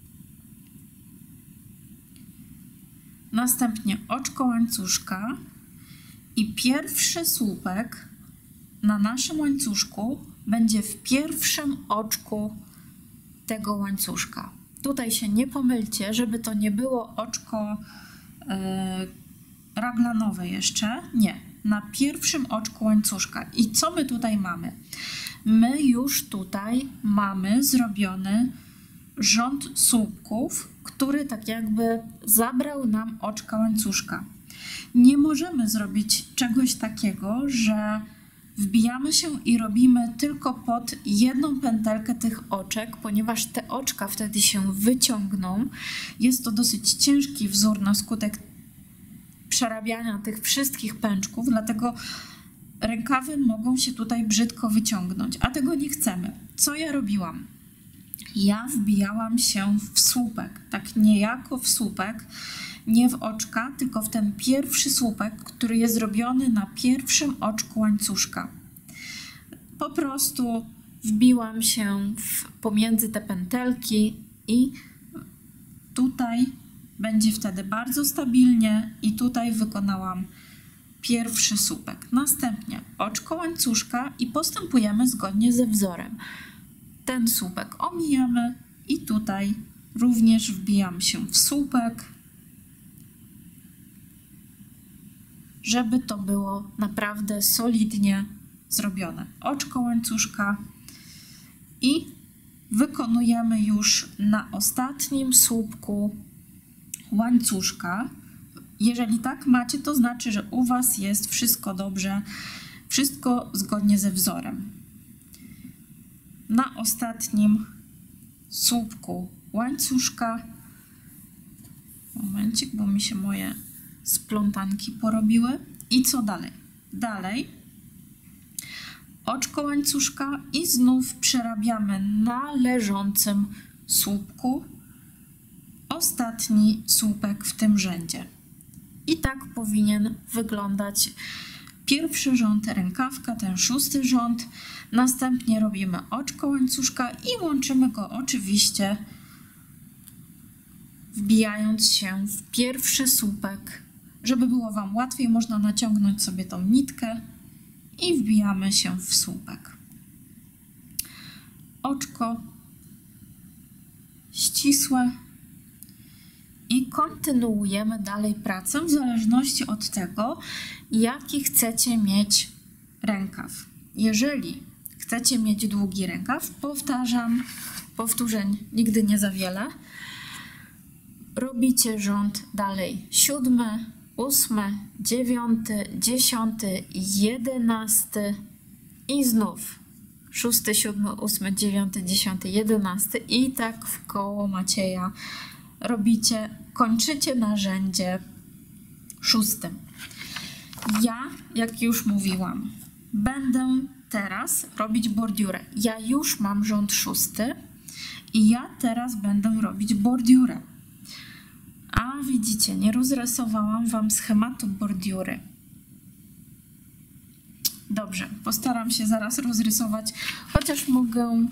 Następnie oczko łańcuszka i pierwszy słupek na naszym łańcuszku będzie w pierwszym oczku tego łańcuszka. Tutaj się nie pomylcie, żeby to nie było oczko raglanowe jeszcze. Nie, na pierwszym oczku łańcuszka. I co my tutaj mamy? My już tutaj mamy zrobiony rząd słupków, który tak jakby zabrał nam oczka łańcuszka. Nie możemy zrobić czegoś takiego, że wbijamy się i robimy tylko pod jedną pętelkę tych oczek, ponieważ te oczka wtedy się wyciągną. Jest to dosyć ciężki wzór na skutek przerabiania tych wszystkich pęczków, dlatego rękawy mogą się tutaj brzydko wyciągnąć, a tego nie chcemy. Co ja robiłam? Ja wbijałam się w słupek, tak niejako w słupek, nie w oczka, tylko w ten pierwszy słupek, który jest zrobiony na pierwszym oczku łańcuszka. Po prostu wbiłam się pomiędzy te pętelki i tutaj będzie wtedy bardzo stabilnie i tutaj wykonałam pierwszy słupek. Następnie oczko łańcuszka i postępujemy zgodnie ze wzorem. Ten słupek omijamy i tutaj również wbijam się w słupek, żeby to było naprawdę solidnie zrobione. Oczko łańcuszka i wykonujemy już na ostatnim słupku łańcuszka. Jeżeli tak macie, to znaczy, że u Was jest wszystko dobrze, wszystko zgodnie ze wzorem. Na ostatnim słupku łańcuszka, momencik, bo mi się moje splątanki porobiły. I co dalej? Dalej oczko łańcuszka i znów przerabiamy na leżącym słupku ostatni słupek w tym rzędzie. I tak powinien wyglądać pierwszy rząd rękawka, ten szósty rząd. Następnie robimy oczko łańcuszka i łączymy go oczywiście wbijając się w pierwszy słupek. Żeby było Wam łatwiej, można naciągnąć sobie tą nitkę i wbijamy się w słupek. Oczko ścisłe i kontynuujemy dalej pracę w zależności od tego, jaki chcecie mieć rękaw. Jeżeli chcecie mieć długi rękaw, powtórzeń nigdy nie za wiele, robicie rząd dalej 7, 8, 9, 10, 11 i znów 6, 7, 8, 9, 10, 11 i tak w koło Macieja robicie, kończycie na rzędzie 6. Ja, jak już mówiłam, będę teraz robić bordiurę. Ja już mam rząd 6 i ja teraz będę robić bordiurę. A widzicie, nie rozrysowałam Wam schematu bordiury. Dobrze, postaram się zaraz rozrysować, chociaż mogę...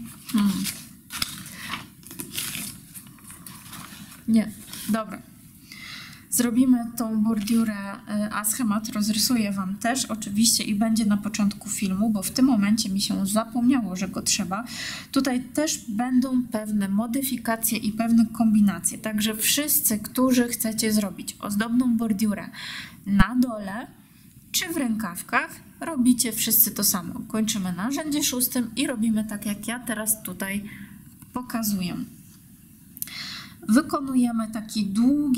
Nie, dobra. Zrobimy tą bordiurę, a schemat rozrysuję Wam też oczywiście i będzie na początku filmu, bo w tym momencie mi się zapomniało, że go trzeba. Tutaj też będą pewne modyfikacje i pewne kombinacje. Także wszyscy, którzy chcecie zrobić ozdobną bordiurę na dole czy w rękawkach, robicie wszyscy to samo. Kończymy na rzędzie 6 i robimy tak, jak ja teraz tutaj pokazuję. Wykonujemy taki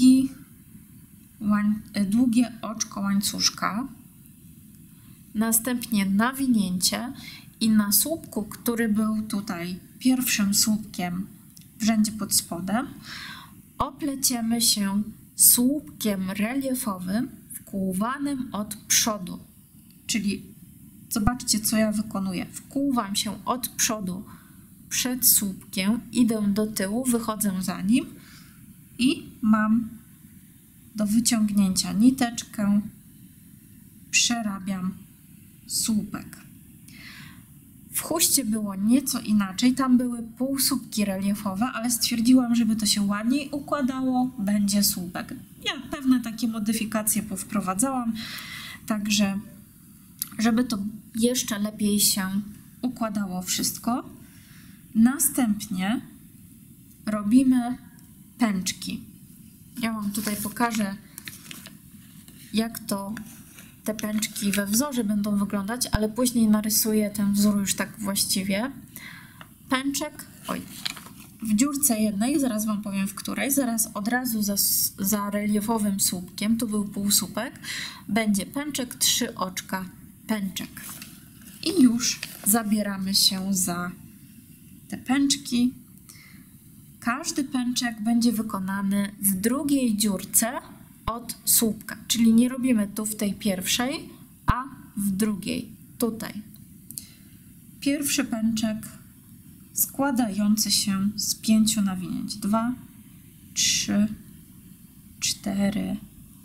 długie oczko łańcuszka, następnie nawinięcie i na słupku, który był tutaj pierwszym słupkiem w rzędzie pod spodem, opleciemy się słupkiem reliefowym wkłuwanym od przodu. Czyli zobaczcie, co ja wykonuję. Wkłuwam się od przodu przed słupkiem, idę do tyłu, wychodzę za nim i mam do wyciągnięcia niteczkę, przerabiam słupek. W chuście było nieco inaczej, tam były półsłupki reliefowe, ale stwierdziłam, żeby to się ładniej układało, będzie słupek. Ja pewne takie modyfikacje powprowadzałam, także żeby to jeszcze lepiej się układało wszystko. Następnie robimy pęczki. Ja Wam tutaj pokażę, jak to te pęczki we wzorze będą wyglądać, ale później narysuję ten wzór już tak właściwie. Pęczek, w dziurce jednej, zaraz Wam powiem w której, zaraz od razu za reliefowym słupkiem, tu był półsłupek, będzie pęczek, 3 oczka, pęczek. I już zabieramy się za te pęczki. Każdy pęczek będzie wykonany w drugiej dziurce od słupka, czyli nie robimy tu w tej pierwszej, a w drugiej, tutaj. Pierwszy pęczek składający się z 5 nawinięć. 2, 3, 4,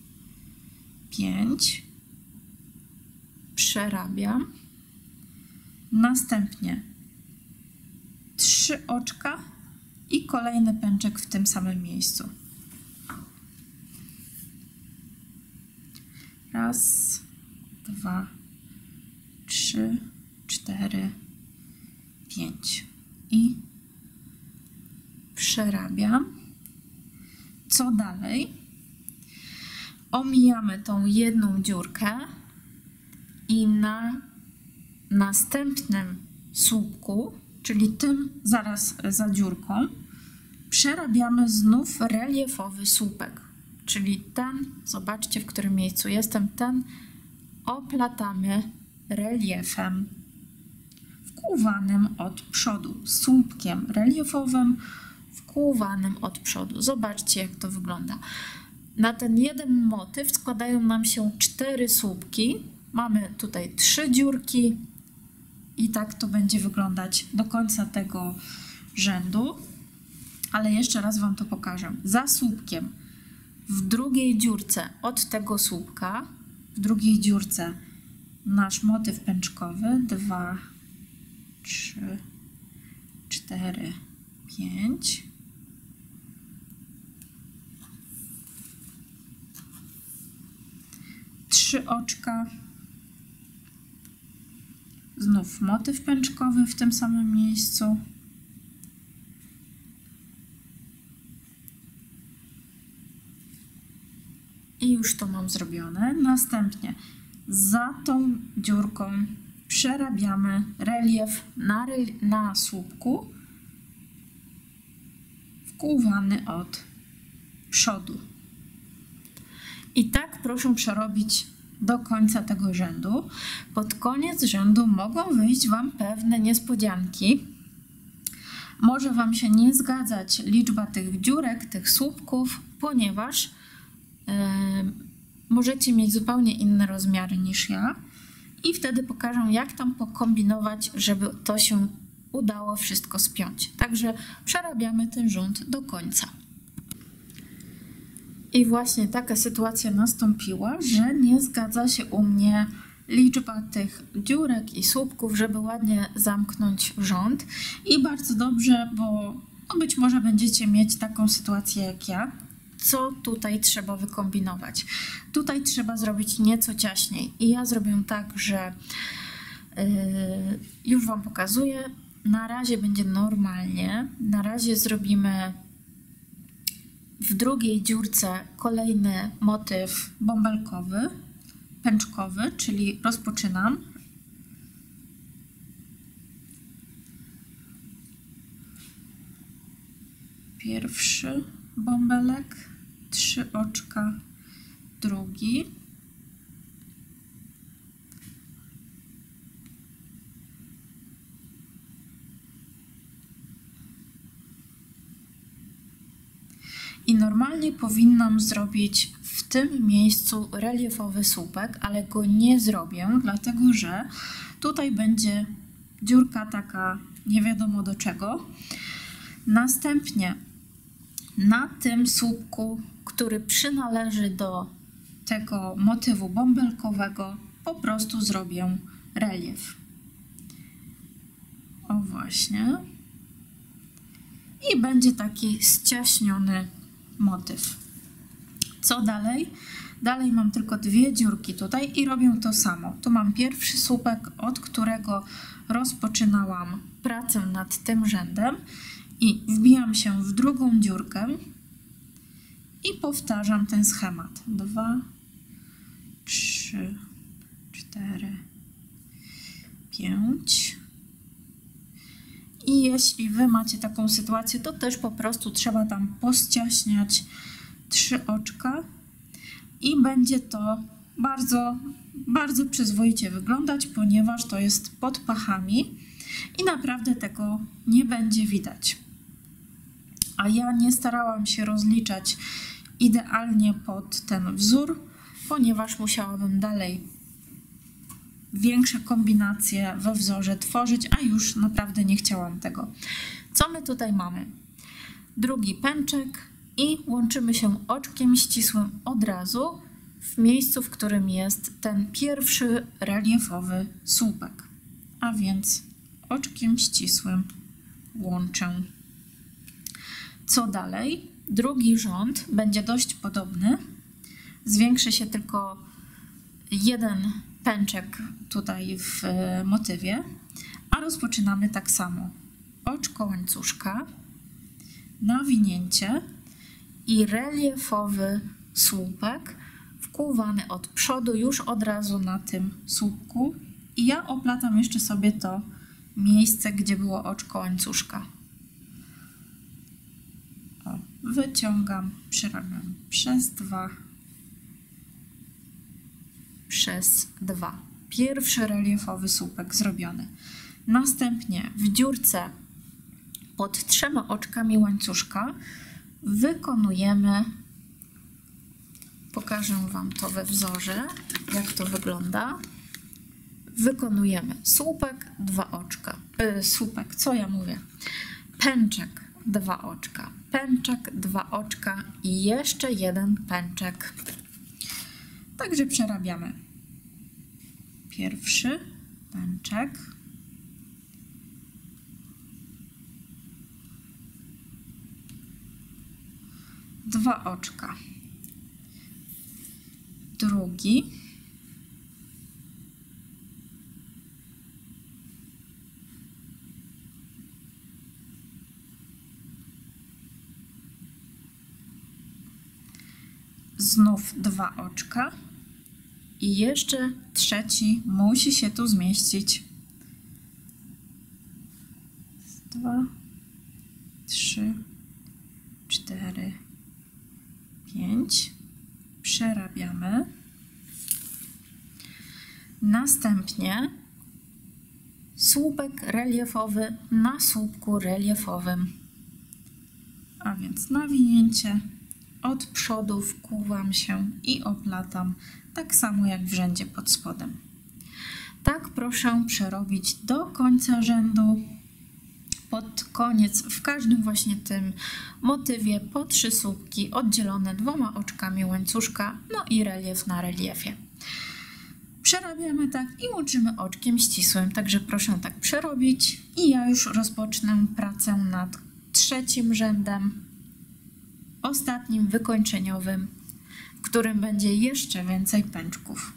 5. Przerabiam. Następnie 3 oczka i kolejny pęczek w tym samym miejscu. Raz, 2, 3, 4, 5 i przerabiam. Co dalej? Omijamy tą jedną dziurkę i na następnym słupku, czyli tym zaraz za dziurką, przerabiamy znów reliefowy słupek, czyli ten, zobaczcie w którym miejscu jestem, ten oplatamy reliefem wkłuwanym od przodu, słupkiem reliefowym wkłuwanym od przodu. Zobaczcie, jak to wygląda. Na ten jeden motyw składają nam się 4 słupki. Mamy tutaj 3 dziurki i tak to będzie wyglądać do końca tego rzędu. Ale jeszcze raz Wam to pokażę. Za słupkiem w drugiej dziurce od tego słupka, w drugiej dziurce nasz motyw pęczkowy 2, 3, 4, 5. Trzy oczka. Znów motyw pęczkowy w tym samym miejscu. I już to mam zrobione. Następnie za tą dziurką przerabiamy relief na słupku wkłuwany od przodu. I tak proszę przerobić do końca tego rzędu. Pod koniec rzędu mogą wyjść Wam pewne niespodzianki. Może Wam się nie zgadzać liczba tych dziurek, tych słupków, ponieważ możecie mieć zupełnie inne rozmiary niż ja i wtedy pokażę, jak tam pokombinować, żeby to się udało wszystko spiąć. Także przerabiamy ten rząd do końca. I właśnie taka sytuacja nastąpiła, że nie zgadza się u mnie liczba tych dziurek i słupków, żeby ładnie zamknąć rząd. I bardzo dobrze, bo być może będziecie mieć taką sytuację jak ja. Co tutaj trzeba wykombinować? Tutaj trzeba zrobić nieco ciaśniej. I ja zrobię tak, że już Wam pokazuję. Na razie będzie normalnie. Na razie zrobimy w drugiej dziurce kolejny motyw bąbelkowy, pęczkowy, czyli rozpoczynam. Pierwszy bąbelek, 3 oczka, drugi. I normalnie powinnam zrobić w tym miejscu reliefowy słupek, ale go nie zrobię, dlatego że tutaj będzie dziurka taka nie wiadomo do czego. Następnie na tym słupku, który przynależy do tego motywu bąbelkowego, po prostu zrobię relief. O właśnie. I będzie taki ściaśniony motyw. Co dalej? Dalej mam tylko 2 dziurki tutaj i robię to samo. Tu mam pierwszy słupek, od którego rozpoczynałam pracę nad tym rzędem i wbijam się w drugą dziurkę i powtarzam ten schemat. 2, 3, 4, 5. I jeśli Wy macie taką sytuację, to też po prostu trzeba tam pościaśniać 3 oczka i będzie to bardzo, bardzo przyzwoicie wyglądać, ponieważ to jest pod pachami i naprawdę tego nie będzie widać. A ja nie starałam się rozliczać idealnie pod ten wzór, ponieważ musiałabym dalej większe kombinacje we wzorze tworzyć, a już naprawdę nie chciałam tego. Co my tutaj mamy? Drugi pęczek i łączymy się oczkiem ścisłym od razu w miejscu, w którym jest ten pierwszy reliefowy słupek. A więc oczkiem ścisłym łączę. Co dalej? Drugi rząd będzie dość podobny. Zwiększy się tylko jeden pęczek tutaj w motywie, a rozpoczynamy tak samo. Oczko łańcuszka, nawinięcie i reliefowy słupek wkłuwany od przodu już od razu na tym słupku. I ja oplatam jeszcze sobie to miejsce, gdzie było oczko łańcuszka. O, wyciągam, przerabiam przez 2. Przez 2. Pierwszy reliefowy słupek zrobiony. Następnie w dziurce pod 3 oczkami łańcuszka wykonujemy, pokażę Wam to we wzorze, jak to wygląda. Wykonujemy słupek, 2 oczka. Słupek, co ja mówię? Pęczek, 2 oczka. Pęczek, 2 oczka i jeszcze jeden pęczek. Także przerabiamy. Pierwszy pęczek. Dwa oczka. Drugi. Znów 2 oczka. I jeszcze trzeci musi się tu zmieścić. 2, 3, 4, 5. Przerabiamy. Następnie słupek reliefowy na słupku reliefowym. A więc nawinięcie. Od przodu wkuwam się i oplatam, tak samo jak w rzędzie pod spodem. Tak proszę przerobić do końca rzędu. Pod koniec w każdym właśnie tym motywie po 3 słupki oddzielone 2 oczkami łańcuszka, no i relief na reliefie. Przerabiamy tak i łączymy oczkiem ścisłym, także proszę tak przerobić i ja już rozpocznę pracę nad 3. rzędem, ostatnim wykończeniowym, w którym będzie jeszcze więcej pęczków.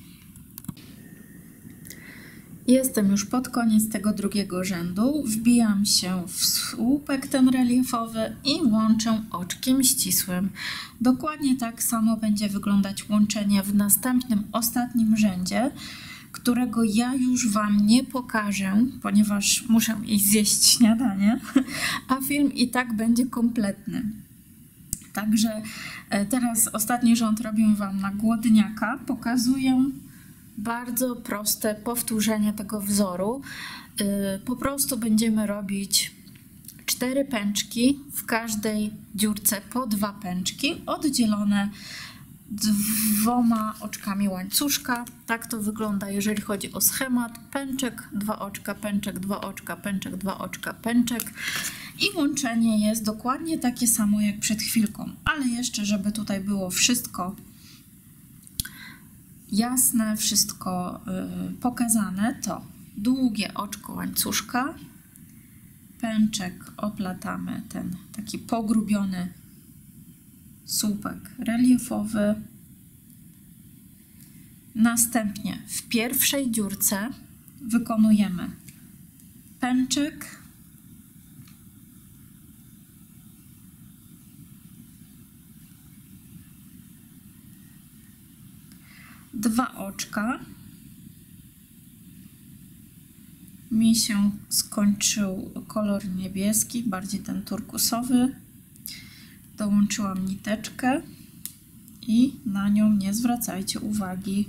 Jestem już pod koniec tego 2. rzędu, wbijam się w słupek ten reliefowy i łączę oczkiem ścisłym. Dokładnie tak samo będzie wyglądać łączenie w następnym, ostatnim rzędzie, którego ja już Wam nie pokażę, ponieważ muszę iść zjeść śniadanie, a film i tak będzie kompletny. Także teraz ostatni rząd robię Wam na głodniaka. Pokazuję bardzo proste powtórzenie tego wzoru. Po prostu będziemy robić 4 pęczki, w każdej dziurce po 2 pęczki, oddzielone 2 oczkami łańcuszka. Tak to wygląda, jeżeli chodzi o schemat. Pęczek, 2 oczka, pęczek, 2 oczka, pęczek, 2 oczka, pęczek. I łączenie jest dokładnie takie samo jak przed chwilką, ale jeszcze, żeby tutaj było wszystko jasne, wszystko pokazane, to długie oczko łańcuszka, pęczek, oplatamy ten taki pogrubiony słupek reliefowy. Następnie w pierwszej dziurce wykonujemy pęczek, dwa oczka. Mi się skończył kolor niebieski, bardziej ten turkusowy. Dołączyłam niteczkę i na nią nie zwracajcie uwagi.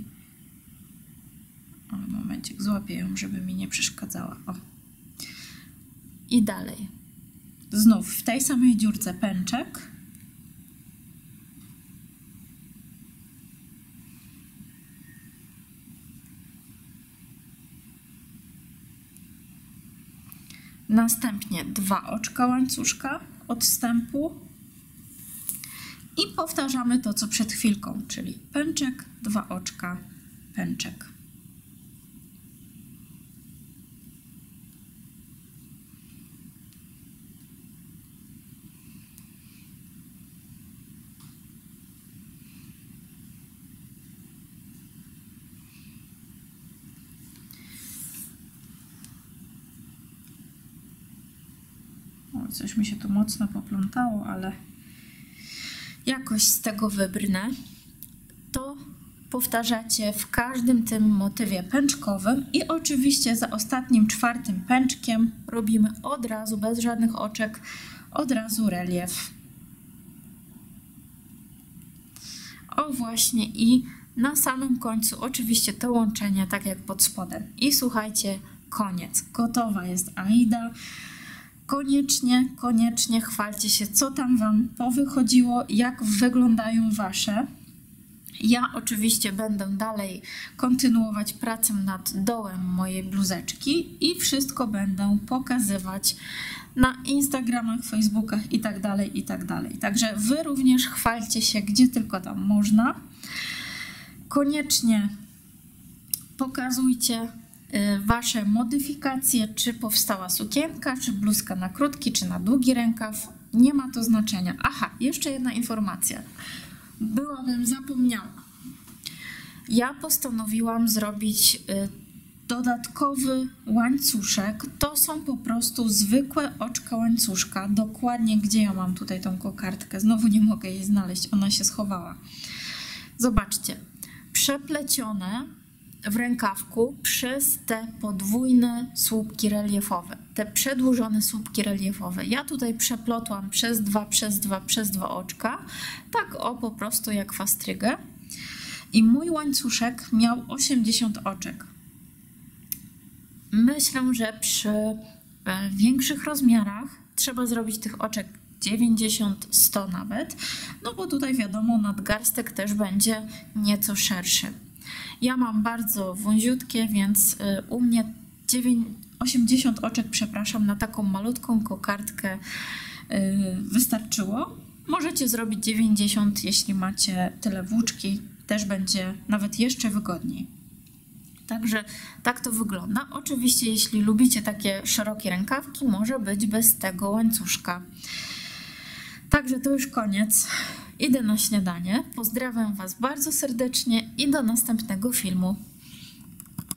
O, momencik, złapię ją, żeby mi nie przeszkadzała. O. I dalej. Znów w tej samej dziurce pęczek. Następnie 2 oczka łańcuszka od wstępu i powtarzamy to, co przed chwilką, czyli pęczek, 2 oczka, pęczek. Coś mi się tu mocno poplątało, ale jakoś z tego wybrnę, to powtarzacie w każdym tym motywie pęczkowym i oczywiście za ostatnim, 4. pęczkiem robimy od razu, bez żadnych oczek, od razu relief. O właśnie, i na samym końcu oczywiście to łączenie, tak jak pod spodem. I słuchajcie, koniec. Gotowa jest Aida. Koniecznie chwalcie się, co tam Wam powychodziło, jak wyglądają Wasze. Ja oczywiście będę dalej kontynuować pracę nad dołem mojej bluzeczki i wszystko będę pokazywać na Instagramach, Facebookach itd. Także Wy również chwalcie się, gdzie tylko tam można. Koniecznie pokazujcie Wasze modyfikacje, czy powstała sukienka, czy bluzka na krótki, czy na długi rękaw. Nie ma to znaczenia. Aha, jeszcze jedna informacja. Byłabym zapomniała. Ja postanowiłam zrobić dodatkowy łańcuszek. To są po prostu zwykłe oczka łańcuszka. Dokładnie gdzie ja mam tutaj tą kokardkę. Znowu nie mogę jej znaleźć. Ona się schowała. Zobaczcie. Przeplecione w rękawku przez te podwójne słupki reliefowe. Te przedłużone słupki reliefowe. Ja tutaj przeplotłam przez dwa oczka. Tak o, po prostu jak fastrygę. I mój łańcuszek miał 80 oczek. Myślę, że przy większych rozmiarach trzeba zrobić tych oczek 90, 100 nawet. No bo tutaj wiadomo, nadgarstek też będzie nieco szerszy. Ja mam bardzo wąziutkie, więc u mnie 80 oczek, przepraszam, na taką malutką kokardkę wystarczyło. Możecie zrobić 90, jeśli macie tyle włóczki, też będzie nawet jeszcze wygodniej. Także tak to wygląda. Oczywiście, jeśli lubicie takie szerokie rękawki, może być bez tego łańcuszka. Także to już koniec. Idę na śniadanie. Pozdrawiam Was bardzo serdecznie i do następnego filmu.